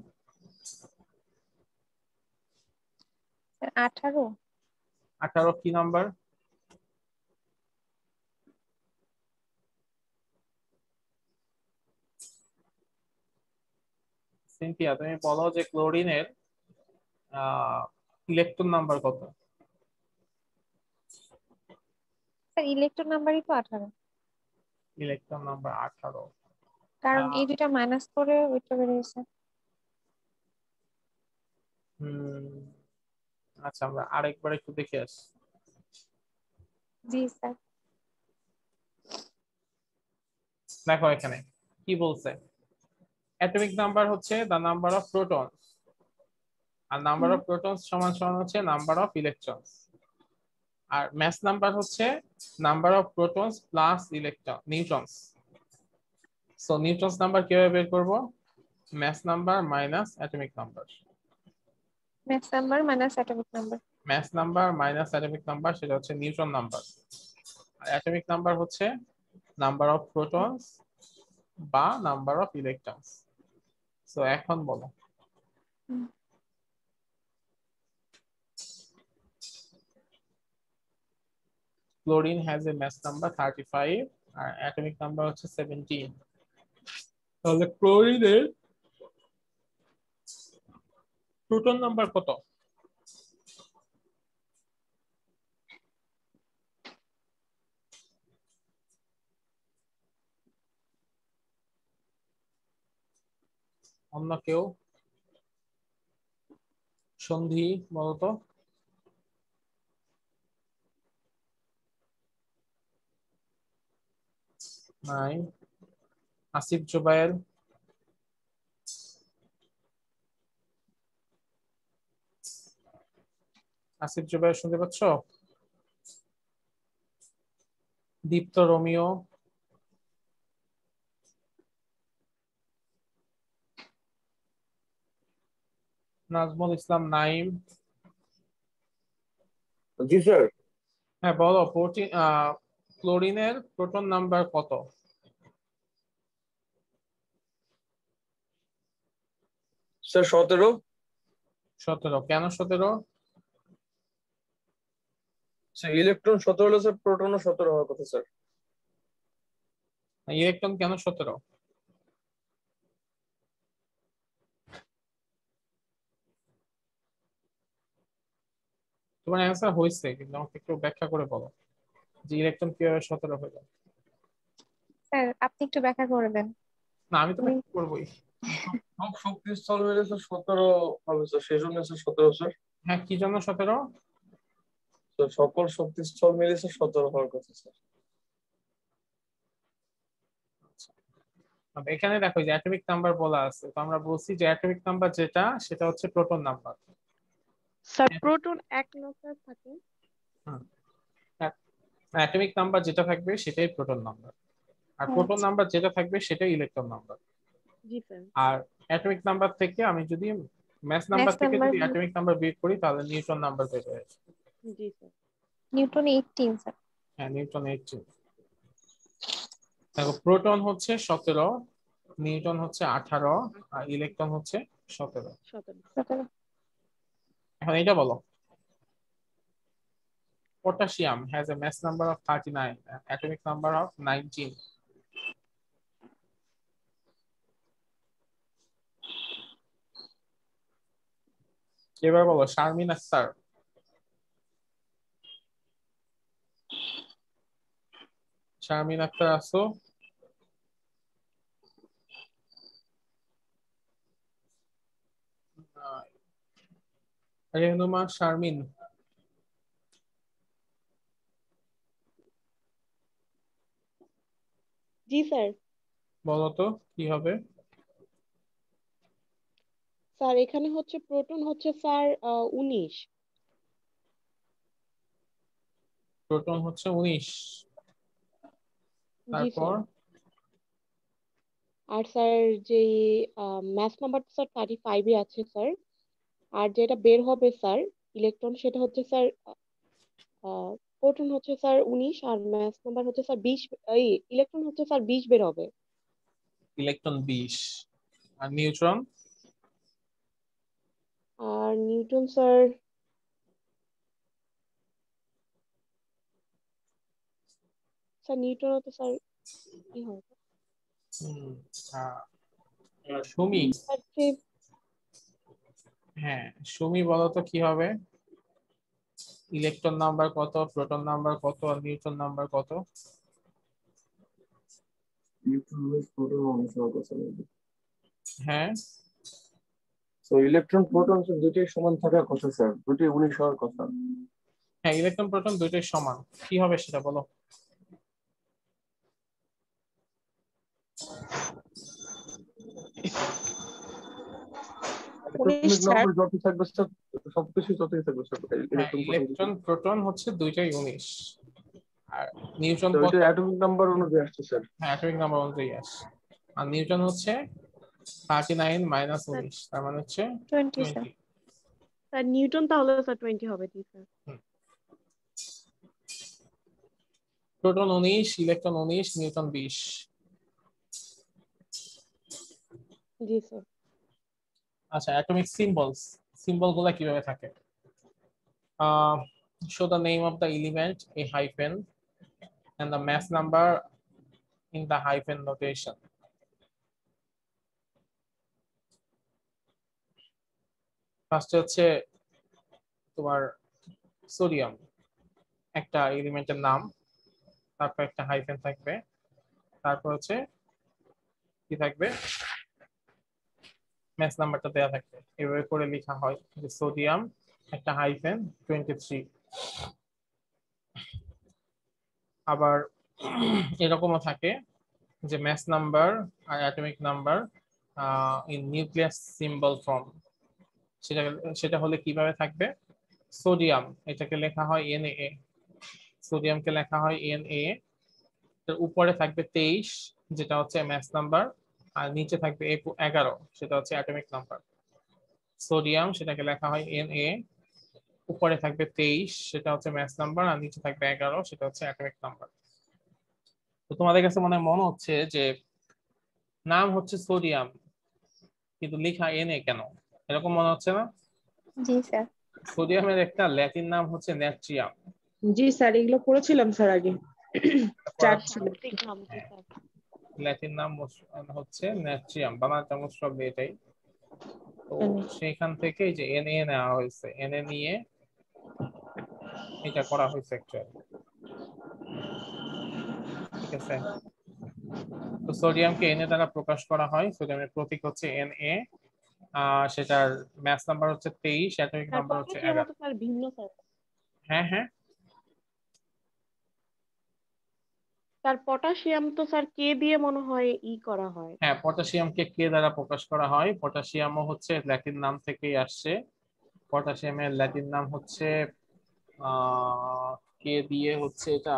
স্যার আঠারো। আঠারো কি নাম্বার? সিনথিয়া তুমি বলো যে ক্লোরিনের আহ ইলেকট্রন নাম্বার কত? স্যার ইলেকট্রন নাম্বারই তো আঠারো, ইলেকট্রন নাম্বার আঠারো। কারণ আহ এই দুইটা মাইনাস করে ওইটা বেরিয়েছে। হম আচ্ছা, আমরা আরেকবার একটু দেখে আসি। জি স্যার। দেখো এখানে কি বলছে, অ্যাটমিক নাম্বার হচ্ছে দ্য নাম্বার অফ প্রোটনস, আর নাম্বার হুম। অফ প্রোটনস সমান সমান হচ্ছে নাম্বার অফ ইলেকট্রনস। আর ম্যাস নাম্বার হচ্ছে number of protons plus electron neutrons. So neutrons number কিভাবে বের করব? Mass number minus atomic number. Mass number minus atomic number. mass number minus atomic number সেটা হচ্ছে নিউটন নাম্বার, আর atomic number হচ্ছে number of protons বা number of electrons. So এখন বলো হুম। chlorine has a mass number thirty-five আর atomic number হচ্ছে seventeen, তাহলে ক্লোরিন এর প্রোটন নাম্বার কত? অন্য কেউ? সন্ধি বলতো। নাই। আসিফ জুবায়ের? আসিফ জুবায়ের শুনতে পাচ্ছ? দীপ্ত রোমিও? নাজমুল ইসলাম নাইম? জি স্যার। হ্যাঁ বলো, প্রোটিন ক্লোরিনের প্রোটন নাম্বার কত? স্যার সতেরো। সতেরো। কেন সতেরো? স্যার ইলেকট্রন সতেরো হলে স্যার প্রোটনও সতেরো হওয়ার কথা স্যার। ইলেকট্রন কেন সতেরো? তোমার অ্যান্সার হয়েছে, কিন্তু আমাকে একটু ব্যাখ্যা করে বলো যে ইলেকট্রন কিভাবে সতেরো হয়ে যায়। স্যার আপনি একটু ব্যাখ্যা করে দেন। না আমি তো আমি ব্যাখ্যা করবোই। সব শক্তি স্থল মিলে স্যার সতেরো হবে স্যার, সেই জন্য স্যার সতেরো স্যার। হ্যাঁ কি জন্য সতেরো? স্যার সকল শক্তি স্থল মিলে স্যার সতেরো হওয়ার কথা স্যার। আচ্ছা, এখানে দেখো যে অ্যাটমিক নাম্বার বলা আছে, তো আমরা বলছি যে অ্যাটমিক নাম্বার যেটা সেটা হচ্ছে প্রোটন নাম্বার। স্যার প্রোটন এক নম্বর থাকে। অ্যাটমিক নাম্বার যেটা থাকবে সেটাই প্রোটন নাম্বার, আর প্রোটন আচ্ছা। নাম্বার যেটা থাকবে সেটাই ইলেকট্রন নাম্বার। জি স্যার। আর অ্যাটমিক নাম্বার থেকে আমি যদি ম্যাস নাম্বার ম্যাক্স থেকে নাম্বার যদি অ্যাটমিক নাম্বার বের করি তাহলে নিউটন নাম্বার বের হয়ে আসে। জি স্যার। Neutron eighteen sir. হ্যাঁ নিউটন এইটিন। দেখো প্রোটন হচ্ছে সতেরো, নিউটন হচ্ছে আঠারো, আর ইলেকট্রন হচ্ছে সতেরো। সতেরো। সতেরো। এখন এটা বলো, potassium has a mass number of thirty-nine, and atomic number of nineteen. এবার বলো শারমিন আক্তার। শারমিন আক্তার আছো? রেহনুমা শারমিন? জি স্যার। বলো তো কি হবে? স্যার এখানে হচ্ছে প্রোটন হচ্ছে স্যার উনিশ। প্রোটন হচ্ছে উনিশ, জি তারপর স্যার। আর স্যার যে ম্যাথ নাম্বার স্যার থার্টি ফাইভে আছে স্যার, আর যেটা বের হবে স্যার ইলেকট্রন সেটা হচ্ছে স্যার প্রোটন হচ্ছে স্যার উনিশ, আর ম্যাথ নাম্বার হচ্ছে স্যার বিশ, এই ইলেকট্রন হচ্ছে স্যার বিশ বের হবে। ইলেকট্রন বিশ, আর নিউট্রন? আর নিউটন স্যার স্যার নিউটন তো স্যার কি হবে হুম, আহ, সুমি? স্যার যে হ্যাঁ সুমি বলো তো কি হবে? ইলেকট্রন নাম্বার কত, প্রোটন নাম্বার কত, আর নিউট্রন নাম্বার কত? হ্যাঁ তো ইলেকট্রন প্রোটন দুটোই সমান থাকার কথা স্যার, দুটোই উনিশ হওয়ার কথা। হ্যাঁ ইলেকট্রন প্রোটন দুইটাই সমান, কি হবে সেটা বলো। উনিশ অ্যাটমিক স্যার। নাম্বার যত থাকবে স্যার সবকিছু ততই থাকবে স্যার, হ্যাঁ ইলেকট্রন প্রোটন। ইলেকট্রন প্রোটন হচ্ছে দুইটাই উনিশ, আর নিউট্রন তো কত? এটা অ্যাটমিক নাম্বার অনুযায়ী আসছে স্যার। হ্যাঁ অ্যাটমিক নাম্বার অনুযায়ী আসে। আর নিউটন হচ্ছে থার্টি নাইন মাইনাস উনিশ, তার মানে হচ্ছে twenty sir. Twenty. Sir neutron তাহলে স্যার টোয়েন্টি হবে জি স্যার। প্রোটন উনিশ, ইলেকট্রন উনিশ, নিউটন বিশ। জি স্যার। আচ্ছা, অ্যাটমিক সিম্বলস, সিম্বল গুলা কিভাবে থাকে? Ah show the name of the element, a hyphen, and the mass number in the hyphen notation. First হচ্ছে তোমার সোডিয়াম, একটা এলিমেন্টের নাম, তারপর একটা হাইফেন থাকবে, তারপর হচ্ছে কি থাকবে, ম্যাচ নাম্বারটা দেওয়া থাকবে। এভাবে করে লেখা হয় যে সোডিয়াম একটা হাইফেন টোয়েন্টি থ্রি। আবার এরকমও থাকে যে ম্যাচ নাম্বার আর atomic number in nucleus symbol form. সেটা সেটা হলে কিভাবে থাকবে, সোডিয়াম এটাকে লেখা হয় এন এ, সোডিয়ামকে লেখা হয় এন এ, এর উপরে থাকবে তেইশ যেটা হচ্ছে ম্যাচ নাম্বার, আর নিচে থাকবে এগারো সেটা হচ্ছে অ্যাটমিক নাম্বার। সোডিয়াম সেটাকে লেখা হয় এন এ, উপরে থাকবে তেইশ সেটা হচ্ছে ম্যাচ নাম্বার, আর নিচে থাকবে এগারো সেটা হচ্ছে অ্যাটমিক নাম্বার। তো তোমাদের কাছে মনে মনে হচ্ছে যে নাম হচ্ছে সোডিয়াম কিন্তু লেখা এন এ কেন, এরকম মনে হচ্ছে না? জি স্যার। সোডিয়ামের একটা ল্যাটিন নাম হচ্ছে ন্যাট্রিয়াম। জি স্যার, এগুলো পড়েছিলাম স্যার আগে, চার ছিল। ঠিক নাম জি স্যার। ল্যাটিন নাম হচ্ছে ন্যাট্রিয়াম, বানানটা মোস্ট অফ এটাই। তো সেখান থেকে যে এন এ নেওয়া হয়েছে, এন এ নিয়ে এটা করা হয়েছে অ্যাকচুয়ালি, ঠিক আছে? তো সোডিয়ামকে এন এ দ্বারা প্রকাশ করা হয়, সোডিয়ামের প্রতীক হচ্ছে এন এ, আহ সেটার ম্যাচ নাম্বার হচ্ছে তেইশ, অ্যাটমিক স্যার নাম্বার হচ্ছে পটাশিয়াম এগারো। তো স্যার ভিন্ন স্যার। হ্যাঁ হ্যাঁ স্যার পটাশিয়াম তো স্যার কে দিয়ে মনে হয় ই করা হয়। হ্যাঁ পটাশিয়ামকে কে দ্বারা প্রকাশ করা হয়, পটাশিয়ামও হচ্ছে ল্যাটিন নাম থেকেই আসছে। পটাশিয়ামের ল্যাটিন নাম হচ্ছে আহ কে দিয়ে হচ্ছে এটা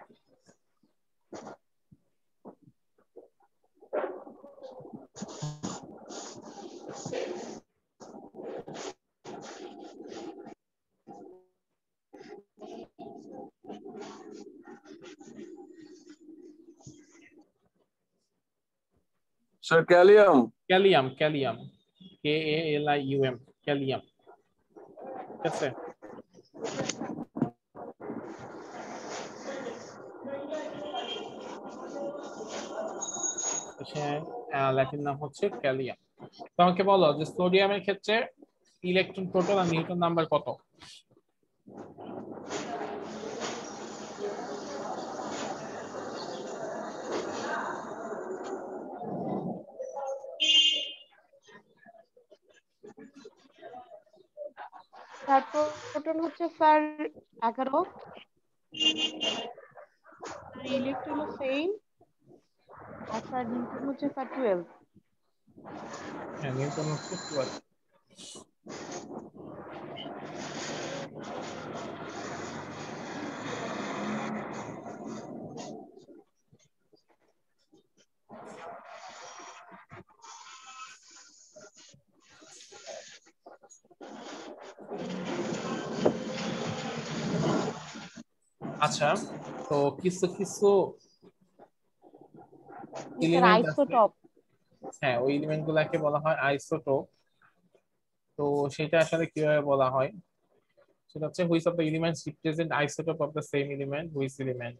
sir kalium. Kalium, kalium, K A L I U M, kalium, ঠিক আছে? ল্যাটিন নাম হচ্ছে ক্যালিয়াম। তোমাকে বলো যে সোডিয়ামের ক্ষেত্রে ইলেকট্রন, প্রোটন আর নিউট্রন নাম্বার কত? স্যার প্রোটন হচ্ছে স্যার এগারো, আর ইলেকট্রন সেম, আর স্যার নিউটন হচ্ছে স্যার টুয়েলভ। হ্যাঁ নিউটন হচ্ছে টুয়েলভ। আচ্ছা, তো কিছু কিছু স্যার এলিমেন্ট আছে, আইসোটপ। হ্যাঁ ওই এলিমেন্ট গুলাকে বলা হয় আইসোটোপ। তো সেটা আসলে কিভাবে বলা হয়, সেটা হচ্ছে which of the elements represent isotope of the same element, which element,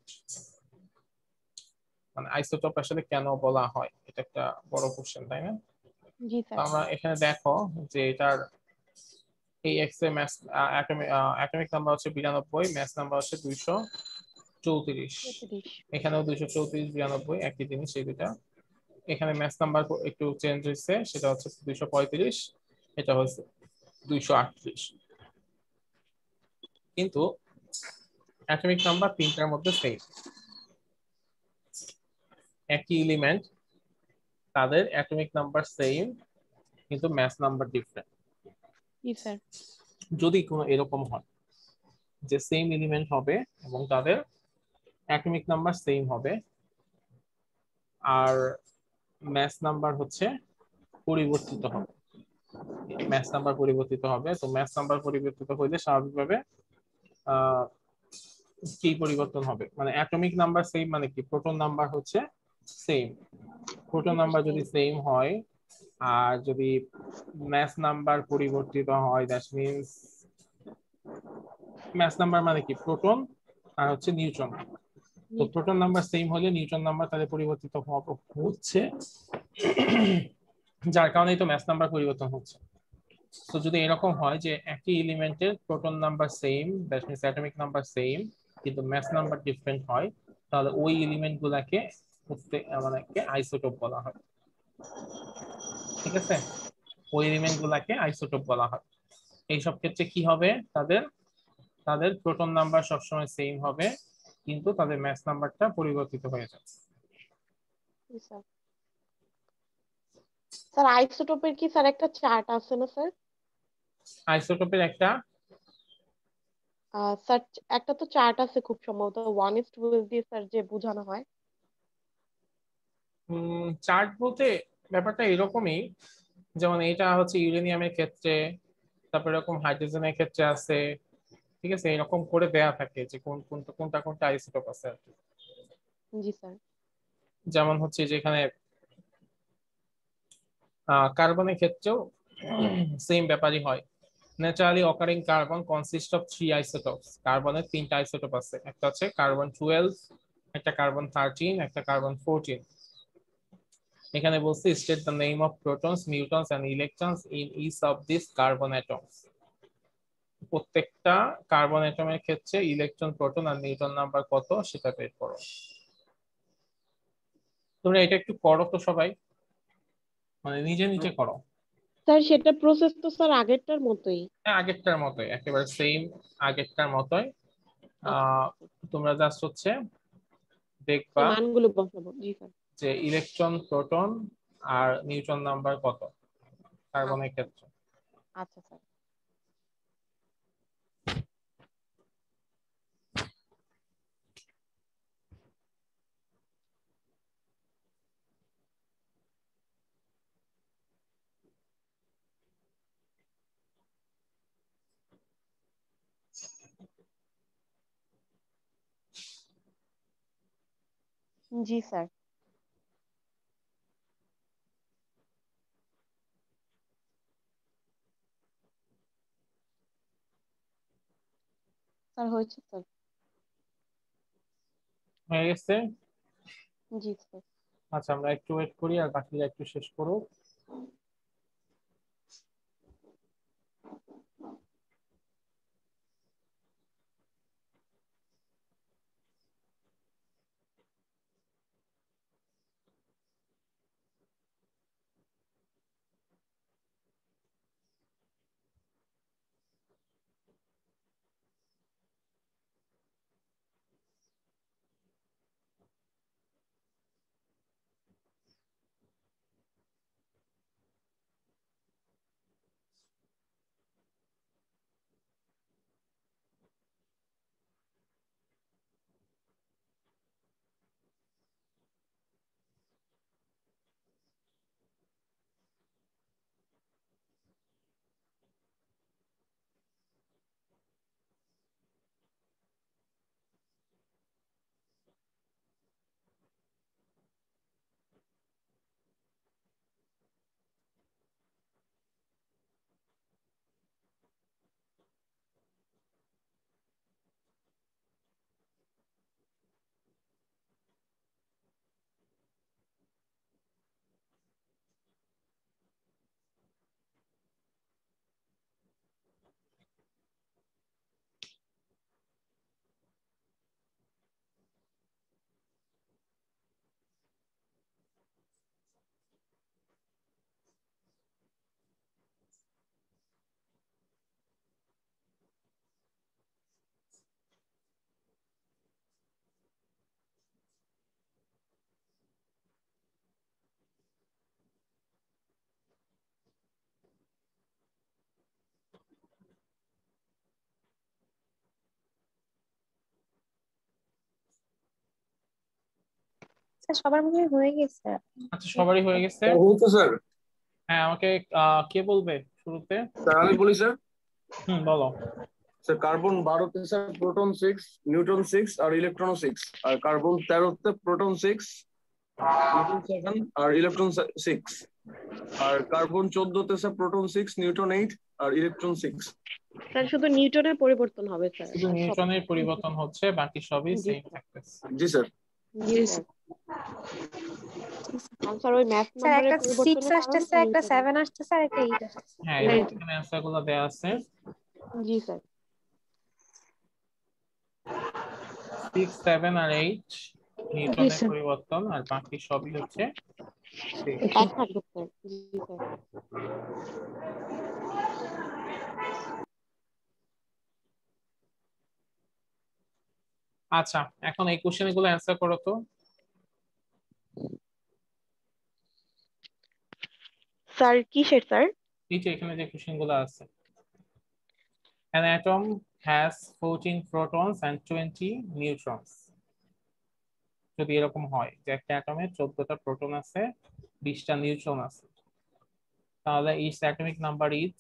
মানে আইসোটোপ আসলে কেন বলা হয়, এটা একটা বড় কোশ্চেন তাই না? জি তো স্যার। আমরা এখানে দেখো যে এটার এই এক্স এর ম্যাস অ্যাটমিক নাম্বার হচ্ছে বিরানব্বই, ম্যাস নাম্বার হচ্ছে দুইশো চৌত্রিশ। চৌত্রিশ। এখানেও দুইশো চৌত্রিশ বিরানব্বই একই জিনিস এই দুটা। এখানে ম্যাচ নাম্বার একটু চেঞ্জ হয়েছে, সেটা হচ্ছে দুইশো পঁয়ত্রিশ, এটা হচ্ছে দুইশো আটত্রিশ, কিন্তু অ্যাটমিক নাম্বার তিনটার মধ্যে সেম, একই এলিমেন্ট, তাদের অ্যাটমিক নাম্বার সেম কিন্তু ম্যাচ নাম্বার ডিফারেন্ট। জি স্যার। যদি কোনো এরকম হয় যে সেম এলিমেন্ট হবে এবং তাদের অ্যাটমিক নাম্বার সেম হবে আর ম্যাচ নাম্বার হচ্ছে পরিবর্তিত হবে, ম্যাচ নাম্বার পরিবর্তিত হবে। তো ম্যাচ নাম্বার পরিবর্তিত হইলে স্বাভাবিকভাবে আহ কি পরিবর্তন হবে, মানে অ্যাটমিক নাম্বার সেম মানে কি, প্রোটন নাম্বার হচ্ছে সেম। প্রোটন নাম্বার যদি সেম হয় আর যদি ম্যাচ নাম্বার পরিবর্তিত হয়, দ্যাট মিন্স ম্যাচ নাম্বার মানে কি প্রোটন আর হচ্ছে নিউট্রন। তো প্রোটন নাম্বার সেম হলে নিউট্রন নাম্বার তাহলে পরিবর্তিত হচ্ছে, যার কারণেই তো ম্যাচ নাম্বার পরিবর্তন হচ্ছে। তো যদি এরকম হয় যে একই এলিমেন্টের proton number same, that means atomic number same, কিন্তু ম্যাচ নাম্বার ডিফারেন্ট হয়, তাহলে ওই এলিমেন্ট গুলাকে মানে আইসোটোপ বলা হয়। ঠিক আছে, ওই এলিমেন্ট গুলাকে আইসোটোপ বলা হয়। এইসব ক্ষেত্রে কি হবে, তাদের তাদের প্রোটন নাম্বার সবসময় সেম হবে, কিন্তু তাদের ম্যাচ নাম্বারটা পরিবর্তিত হয়ে যাবে। স্যার আইসোটোপের কি স্যার একটা চার্ট আছে না স্যার? আইসোটোপের একটা স্যার একটা তো চার্ট আছে খুব সম্ভবত ওয়ান ইস টু দিয়ে স্যার যে বোঝানো হয়। চার্ট বলতে ব্যাপারটা এরকমই, যেমন এটা হচ্ছে ইউরেনিয়ামের ক্ষেত্রে, তারপর এরকম হাইড্রোজেনের ক্ষেত্রে আছে। ঠিক আছে, এরকম করে দেয়া থাকে যে কোন কোনটা কোনটা কোনটা আইসোটোপ আছে আর কি। জি স্যার। যেমন হচ্ছে যেখানে কার্বনের ক্ষেত্রেও সেম ব্যাপারই হয়। Naturally occurring carbon consist of three isotopes. কার্বনের তিনটা আইসোটোপ আছে, একটা হচ্ছে কার্বন টুয়েলভ, একটা কার্বন থার্টিন, একটা কার্বন ফোরটিন। এখানে বলছি state the name of protons, neutrons and electrons in each of this carbon atoms. প্রত্যেকটা কার্বন অ্যাটমের ক্ষেত্রে ইলেকট্রন, প্রোটন আর নিউট্রন নাম্বার কত সেটা বের করো। তোমরা এটা একটু করো তো সবাই, মানে নিজে নিজে করো। স্যার সেটা প্রসেস তো স্যার আগেরটার মতোই। হ্যাঁ আগেরটার মতোই, একেবারে সেম আগেরটার মতোই। আহ তোমরা জাস্ট হচ্ছে দেখবা মানগুলো বসাবো। জি স্যার। যে ইলেকট্রন, প্রোটন আর নিউট্রন নাম্বার কত কার্বনের ক্ষেত্রে। আচ্ছা স্যার। জি স্যার। স্যার হয়েছে স্যার। হয়ে গেছে। জি স্যার। আচ্ছা আমরা একটু ওয়েট করি আর বাকিরা একটু শেষ করো। স্যার সবার মনে হয় হয়ে গেছে। আচ্ছা সবারই হয়ে গেছে। বলতো স্যার হ্যাঁ আমাকে আহ কে বলবে শুরুতে? স্যার আমি বলি স্যার। হুম বলো। স্যার কার্বন বারোতে sir proton six, neutron six আর ইলেকট্রন সিক্স, আর কার্বন তেরোতে প্রোটন সিক্স, নিউট্রন সেভেন আর ইলেকট্রন সিক্স, আর কার্বন চোদ্দতে sir proton six, neutron eight আর ইলেকট্রন সিক্স। স্যার শুধু নিউটনের পরিবর্তন হবে স্যার, শুধু আর সব নিউটনের পরিবর্তন হচ্ছে, বাকি সবই জি সেম থাকতেছে। জি স্যার। জি জি স্যার। স্যার। আর স্যার ওই ম্যাথ স্যার নাম্বারের একটা সিক্স পরিবর্তনের কারণে আসতেছে, একটা নিউটন। সেভেন আসতেছে, আর একটা এইট আসতেছে। হ্যাঁ এই এখানে অ্যান্সার গুলো দেওয়া আছে। জি স্যার। সিক্স সেভেন আর এইট জি নিউটনের স্যার। পরিবর্তন, আর বাকি সবই হচ্ছে same। এক থাকবে স্যার। জি স্যার। আচ্ছা এখন এই কোশ্চেন গুলো অ্যান্সার করো তো। স্যার কিসের স্যার? এই যে এখানে যে কোশ্চেন গুলো আছে, an atom has fourteen protons and twenty neutrons, যদি এরকম হয় যে একটা অ্যাটমে চোদ্দটা প্রোটন আছে, বিশটা নিউট্রন আছে, তাহলে its atomic number is.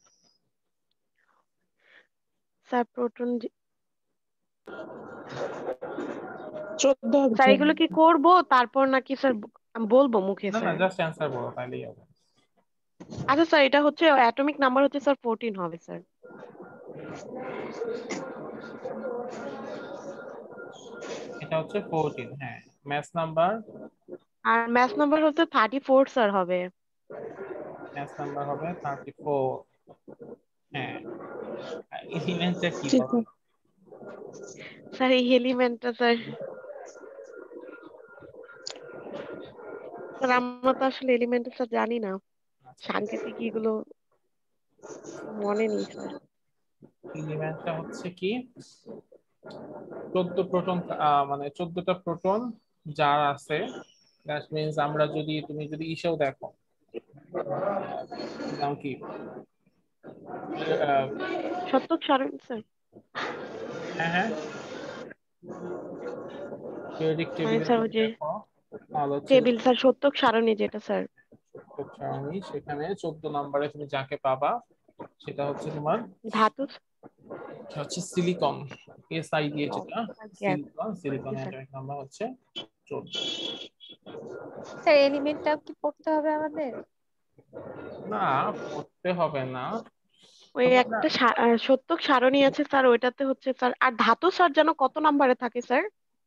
Sir proton চোদ্দ হবে স্যার স্যার। এগুলো কি করব তারপর নাকি স্যার আমি বলবো মুখে না না স্যার? জাস্ট অ্যান্সার বলো তাহলেই হবে। আচ্ছা স্যার এটা হচ্ছে অ্যাটমিক নাম্বার হচ্ছে স্যার ফোরটিন হবে স্যার। এটা হচ্ছে ফোরটিন, হ্যাঁ। Mass number? আর ম্যাথ নাম্বার হচ্ছে থার্টি ফোর স্যার হবে। ম্যাথ নাম্বার হবে থার্টি ফোর, হ্যাঁ। এলিমেন্টটা কি জি বলো? স্যার। স্যার এই এলিমেন্টটা স্যার স্যার আমরা তো আসলে এলিমেন্ট স্যার জানি না, সাংকেতিক এগুলো মনে নেই স্যার। এলিমেন্টটা হচ্ছে কি, চোদ্দ প্রোটন, মানে চোদ্দটা প্রোটন যার আছে, দ্যাট মিন্স আমরা যদি, তুমি যদি ইসেও দেখো, নাম কি, আহ, সত্যক সারণী স্যার, হ্যাঁ হ্যাঁ পিরিয়ডিক মানে টেবিলে স্যার ওই যদি যে দেখো তাহলে হচ্ছে টেবিল স্যার সত্যক সারণী যেটা স্যার। সত্যক সারণী, সেখানে চোদ্দ নম্বরে তুমি যাকে পাবা সেটা হচ্ছে তোমার ধাতু এটা হচ্ছে সিলিকন, এস আই দিয়ে যেটা গ্যাস। সিলিকন, সিলিকনের স্যার অ্যাটমিক নাম্বার হচ্ছে চোদ্দ। স্যার এলিমেন্টটাও কি পড়তে হবে আমাদের? না পড়তে হবে না। ওই একটা সা- আহ, সত্যক সারণী আছে স্যার, ওইটাতে হচ্ছে স্যার। আর ধাতু স্যার যেন কত নাম্বারে থাকে স্যার?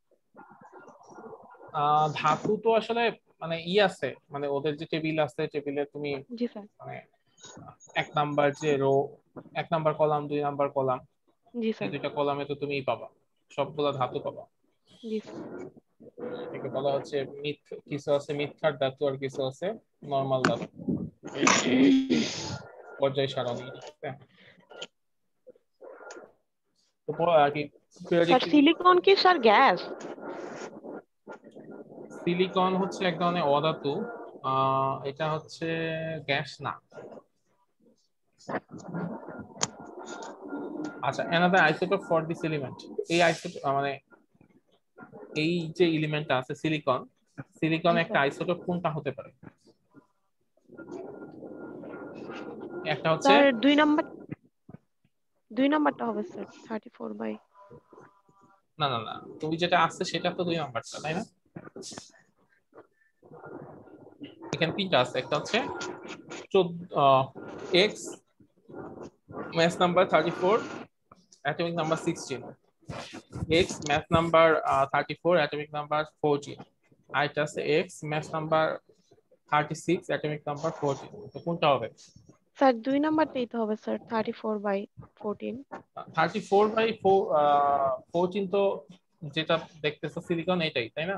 আহ ধাতু তো আসলে মানে ই আছে, মানে ওদের যে টেবিল আছে, টেবিলে তুমি জি স্যার। মানে এক নাম্বার যে রো, এক নাম্বার কলাম, দুই নাম্বার কলাম, জি এই স্যার। দুইটা কলামে তো তুমি পাবা সবগুলা ধাতু পাবা। জি স্যার। এটাকে বলা হচ্ছে মিথ, কিছু আছে মিথ্যার ধাতু আর কিছু আছে নরমাল ধাতু, পর্যায় সারণী। ঠিক আছে, তো প- আর কি periodic স্যার table- সিলিকন কি স্যার গ্যাস? সিলিকন হচ্ছে এক ধরনের অধাতু, আহ এটা হচ্ছে গ্যাস না। আচ্ছা, another isotope for this element, এই আইসোটোপ মানে এই যে এলিমেন্টটা আছে সিলিকন, সিলিকন জি একটা স্যার। আইসোটোপ কোনটা হতে পারে? একটা হচ্ছে, স্যার দুই নাম্বার, দুই নাম্বারটা হবে স্যার থার্টি ফোর বাই। না না না তুমি যেটা আছে সেটা তো দুই নাম্বারটা, তাই না? এখানে তিনটা আছে, একটা হচ্ছে চোদ্দ X, mass number thirty four, atomic number sixteen, X mass number thirty four, atomic number fourteen, আর এটা আছে X mass number thirty six, atomic number fourteen. তো কোনটা হবে? স্যার দুই নাম্বারটাই তো হবে sir thirty four by fourteen. Thirty four by four fourteen তো যেটা দেখতেছো সিলিকন এটাই, তাই না?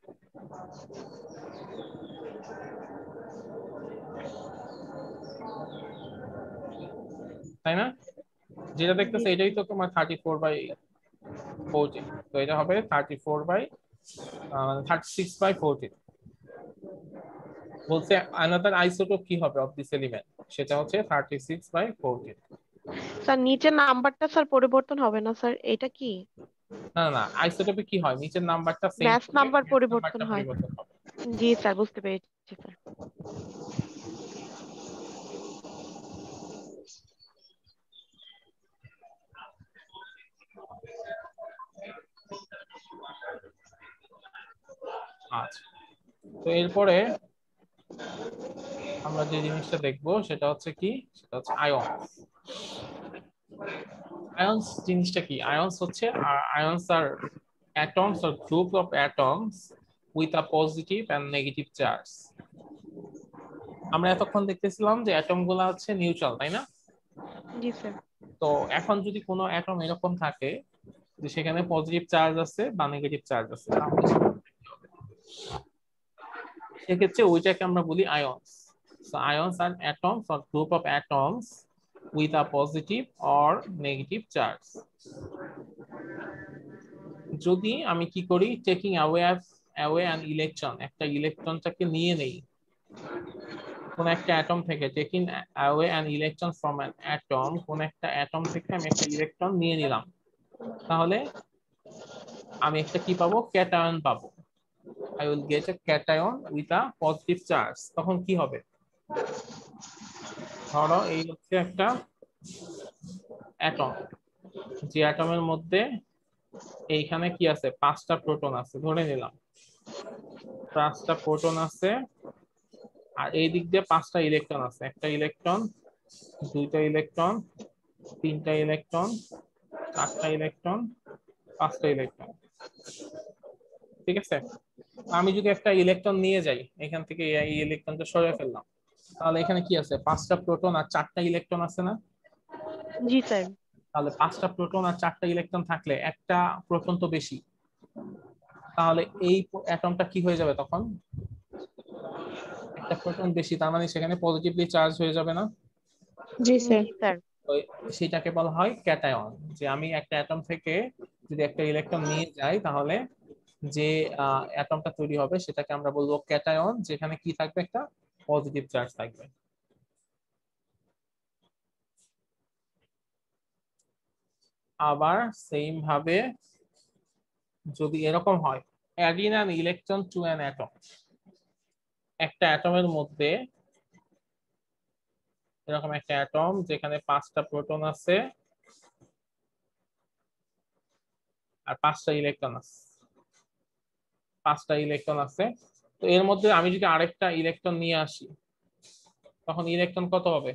তাই না, যেটা দেখতেছো এটাই তো তোমার থার্টি ফোর বাই ফোরটিন, তো এটা হবে thirty four by thirty six by fourteen. বলছে আনাদার আইসোটোপ কি হবে অফ দিস এলিমেন্ট, সেটা হচ্ছে thirty six by fourteen. Sir নিচের নাম্বারটা স্যার পরিবর্তন হবে না স্যার, এটা কি? না না আইসোটোপে কি হয়, নিচের নাম্বারটা সেম ম্যাথ থাকে, নাম্বার ম্যাথ পরিবর্তন নাম্বারটা হয়। পরিবর্তন হবে। জি স্যার বুঝতে পেরেছি স্যার। আচ্ছা, তো এরপরে আমরা যে জিনিসটা দেখবো সেটা হচ্ছে কি, সেটা হচ্ছে আয়ন। আয়ন্স জিনিসটা কি? আয়ন্স হচ্ছে, আয়ন্স আর atoms or group of atoms with a positive and negative charge. আমরা এতক্ষণ দেখতেছিলাম যে অ্যাটম গুলা হচ্ছে নিউট্রাল, তাই না? জি স্যার। তো এখন যদি কোনো অ্যাটম এরকম থাকে যে সেখানে পজিটিভ চার্জ আছে বা নেগেটিভ চার্জ আছে, তাহলে সেক্ষেত্রে ওইটাকে আমরা বলি আয়ন্স। So ions are atoms or group of atoms with a positive or negative charge. যদি আমি কি করি, taking away away an electron, একটা ইলেকট্রনটাকে নিয়ে নেই কোন একটা অ্যাটম থেকে, taking away an electron from an atom, কোন একটা অ্যাটম থেকে আমি একটা ইলেকট্রন নিয়ে নিলাম, তাহলে আমি একটা কি পাবো, ক্যাটায়ন পাবো। I will get a cation with a positive charge. তখন কি হবে, ধরো এই হচ্ছে একটা অ্যাটম, যে অ্যাটমের মধ্যে এইখানে কি আছে, পাঁচটা প্রোটন আছে ধরে নিলাম, পাঁচটা প্রোটন আছে, আর এই দিক দিয়ে পাঁচটা ইলেকট্রন আছে, একটা ইলেকট্রন, দুইটা ইলেকট্রন, তিনটা ইলেকট্রন, চারটা ইলেকট্রন, পাঁচটা ইলেকট্রন। ঠিক আছে, আমি যদি একটা ইলেকট্রন নিয়ে যাই এখান থেকে, এই ইলেকট্রনটা সরিয়ে ফেললাম, তাহলে এখানে কি আছে, পাঁচটা প্রোটন আর চারটা ইলেকট্রন আছে না? জি স্যার। তাহলে পাঁচটা প্রোটন আর চারটা ইলেকট্রন থাকলে একটা প্রোটন তো বেশি, তাহলে এই অ্যাটমটা কি হয়ে যাবে তখন, একটা প্রোটন বেশি, তার মানে সেখানে পজিটিভলি চার্জ হয়ে যাবে না? জি স্যার। জি স্যার। সেটাকে বলা হয় ক্যাটায়ন। যে আমি একটা অ্যাটম থেকে যদি একটা ইলেকট্রন নিয়ে যাই, তাহলে যে অ্যাটমটা তৈরি হবে সেটাকে আমরা বলবো ক্যাটায়ন, যেখানে কি থাকবে, একটা পজিটিভ চার্জ থাকবে। আবার সেম ভাবে যদি এরকম হয়, adding an electron to an atom, একটা অ্যাটমের মধ্যে এরকম একটা অ্যাটম যেখানে পাঁচটা প্রোটন আছে আর পাঁচটা ইলেকট্রন আছে, পাঁচটা ইলেকট্রন আছে, তো এর মধ্যে আমি যদি আরেকটা ইলেকট্রন নিয়ে আসি, তখন ইলেকট্রন কত হবে,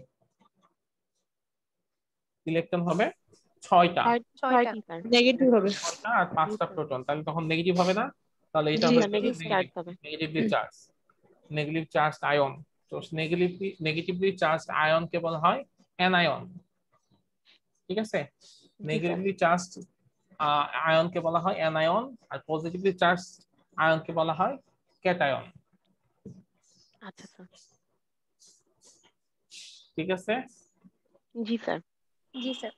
ইলেকট্রন হবে ছয়টা, ছয়টা। নেগেটিভ হবে। ছয়টা আর পাঁচটা প্রোটন, তাহলে তখন নেগেটিভ হবে না? তাহলে এটা জি হচ্ছে নেগেটিভ চার্জ হবে। Negatively charge, negative charge ion. তো নেগেটিভলি নেগেটিভলি চার্জ আয়নকে বলা হয় অ্যানায়ন। ঠিক আছে, নেগেটিভলি চার্জ আয়নকে বলা হয় অ্যানায়ন, আর পজিটিভলি চার্জ আয়নকে বলা হয় ক্যাটায়ন। আচ্ছা স্যার। ঠিক আছে, জি স্যার। জি sir.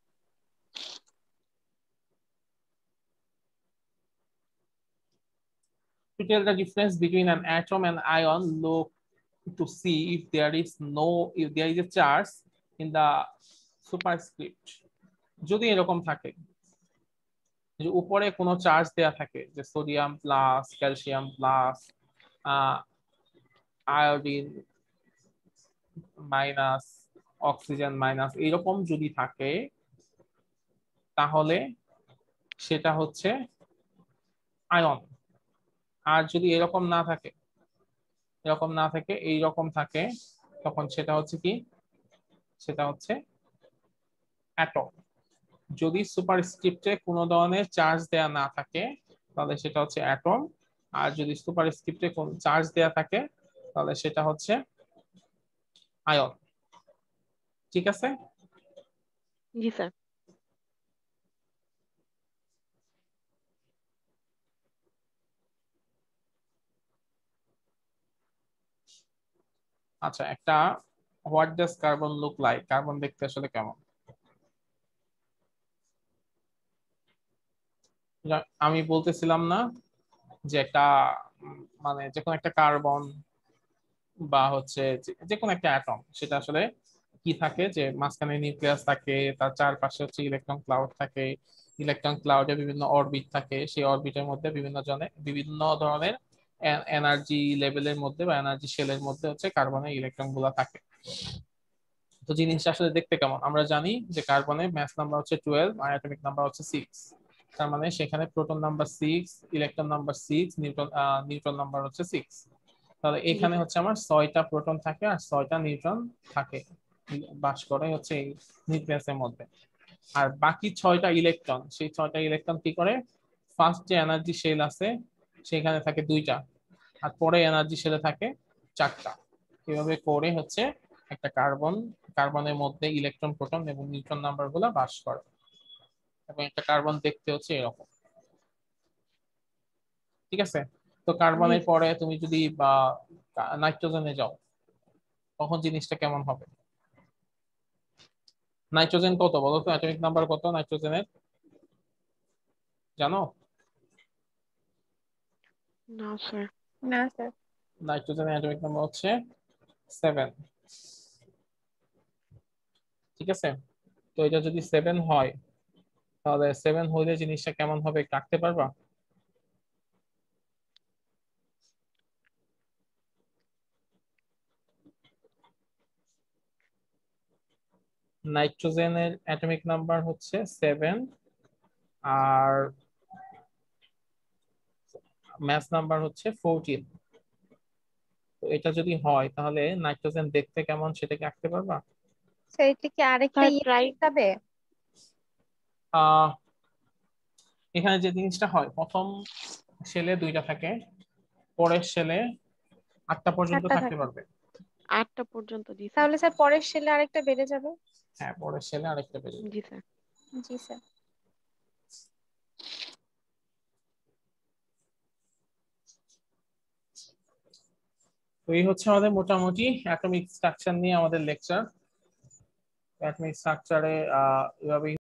to tell the difference between an atom and ion, look to see if there is no if there is a charge in the superscript. যদি এরকম থাকে যে উপরে কোনো চার্জ দেয়া থাকে, যে sodium plus, calcium plus, iodine minus, oxygen minus, এরকম যদি থাকে, তাহলে সেটা হচ্ছে আয়ন। আর যদি এরকম না থাকে, এরকম না থাকে, এইরকম থাকে, তখন সেটা হচ্ছে কি, সেটা হচ্ছে অ্যাটম। যদি সুপারস্ক্রিপ্টে কোনো ধরনের চার্জ দেয়া না থাকে, তাহলে সেটা হচ্ছে অ্যাটম। আর যদি সুপারস্ক্রিপ্টে কোনো চার্জ দেয়া থাকে, তাহলে সেটা হচ্ছে আয়ন। ঠিক আছে, জি স্যার। আচ্ছা, একটা what does carbon look like, carbon দেখতে আসলে কেমন? আমি বলতেছিলাম না যে একটা মানে যে কোনো একটা কার্বন বা হচ্ছে যে কোনো একটা অ্যাটম, সেটা আসলে কি থাকে, যে মাঝখানে নিউক্লিয়াস থাকে, তার চারপাশে হচ্ছে ইলেকট্রন ক্লাউড থাকে, ইলেকট্রন ক্লাউডে বিভিন্ন অরবিট থাকে, সেই অরবিটের মধ্যে বিভিন্ন জনে বিভিন্ন ধরনের এনার্জি লেভেলের মধ্যে বা এনার্জি শেলের মধ্যে হচ্ছে কার্বনের ইলেকট্রন গুলা থাকে। তো জিনিসটা আসলে দেখতে কেমন? আমরা জানি যে কার্বনের ম্যাস নাম্বার হচ্ছে টুয়েলভ আর অ্যাটমিক নাম্বার হচ্ছে সিক্স। তার মানে সেখানে proton number six, electron number six, neutron neutron number হচ্ছে সিক্স। তাহলে এখানে হচ্ছে আমার ছয়টা প্রোটন থাকে আর ছয়টা নিউট্রন থাকে, বাস করে হচ্ছে এই নিউক্লিয়াসের মধ্যে। আর বাকি ছয়টা ইলেকট্রন, সেই ছয়টা ইলেকট্রন কি করে, ফার্স্ট যে এনার্জি শেল আছে সেখানে থাকে দুইটা, আর পরে এনার্জি শেলে থাকে চারটা। এভাবে করে হচ্ছে একটা কার্বন, কার্বনের মধ্যে ইলেকট্রন, প্রোটন এবং নিউট্রন নাম্বার গুলা বাস করে। এবং একটা কার্বন দেখতে হচ্ছে এরকম, ঠিক আছে? তো কার্বনের পরে তুমি যদি বা নাইট্রোজেনে যাও তখন জিনিসটা কেমন হবে? নাইট্রোজেন কত বলো তো, অ্যাটমিক নাম্বার কত নাইট্রোজেনের জানো? না স্যার। না স্যার। নাইট্রোজেনের অ্যাটমিক নাম্বার হচ্ছে সেভেন, ঠিক আছে? তো এটা যদি সেভেন হয় তাহলে সেভেন হইলে জিনিসটা কেমন হবে কাটতে পারবা? নাইট্রোজেনের অ্যাটমিক নাম্বার হচ্ছে সেভেন আর মাস নাম্বার হচ্ছে ফোরটিন। তো এটা যদি হয় তাহলে নাইট্রোজেন দেখতে কেমন সেটা কি আঁকতে পারবা? স্যার এটা কি আরেকটা স্যার ইয়ে ট্রাই যাবে? আহ এখানে যে জিনিসটা হয়, প্রথম শেলে দুইটা থাকে, পরের শেলে আটটা পর্যন্ত চারটা থাকতে থাকে। পারবে। আটটা পর্যন্ত জি স্যার। তাহলে স্যার পরের শেলে আরেকটা বেড়ে যাবে। হ্যাঁ, পরের শেলে আরেকটা বেড়ে যাবে। জি স্যার। জি স্যার। তো এই হচ্ছে আমাদের মোটামুটি অ্যাটমিক স্ট্রাকচার নিয়ে আমাদের লেকচার। অ্যাটমিক স্ট্রাকচারে আহ এভাবেই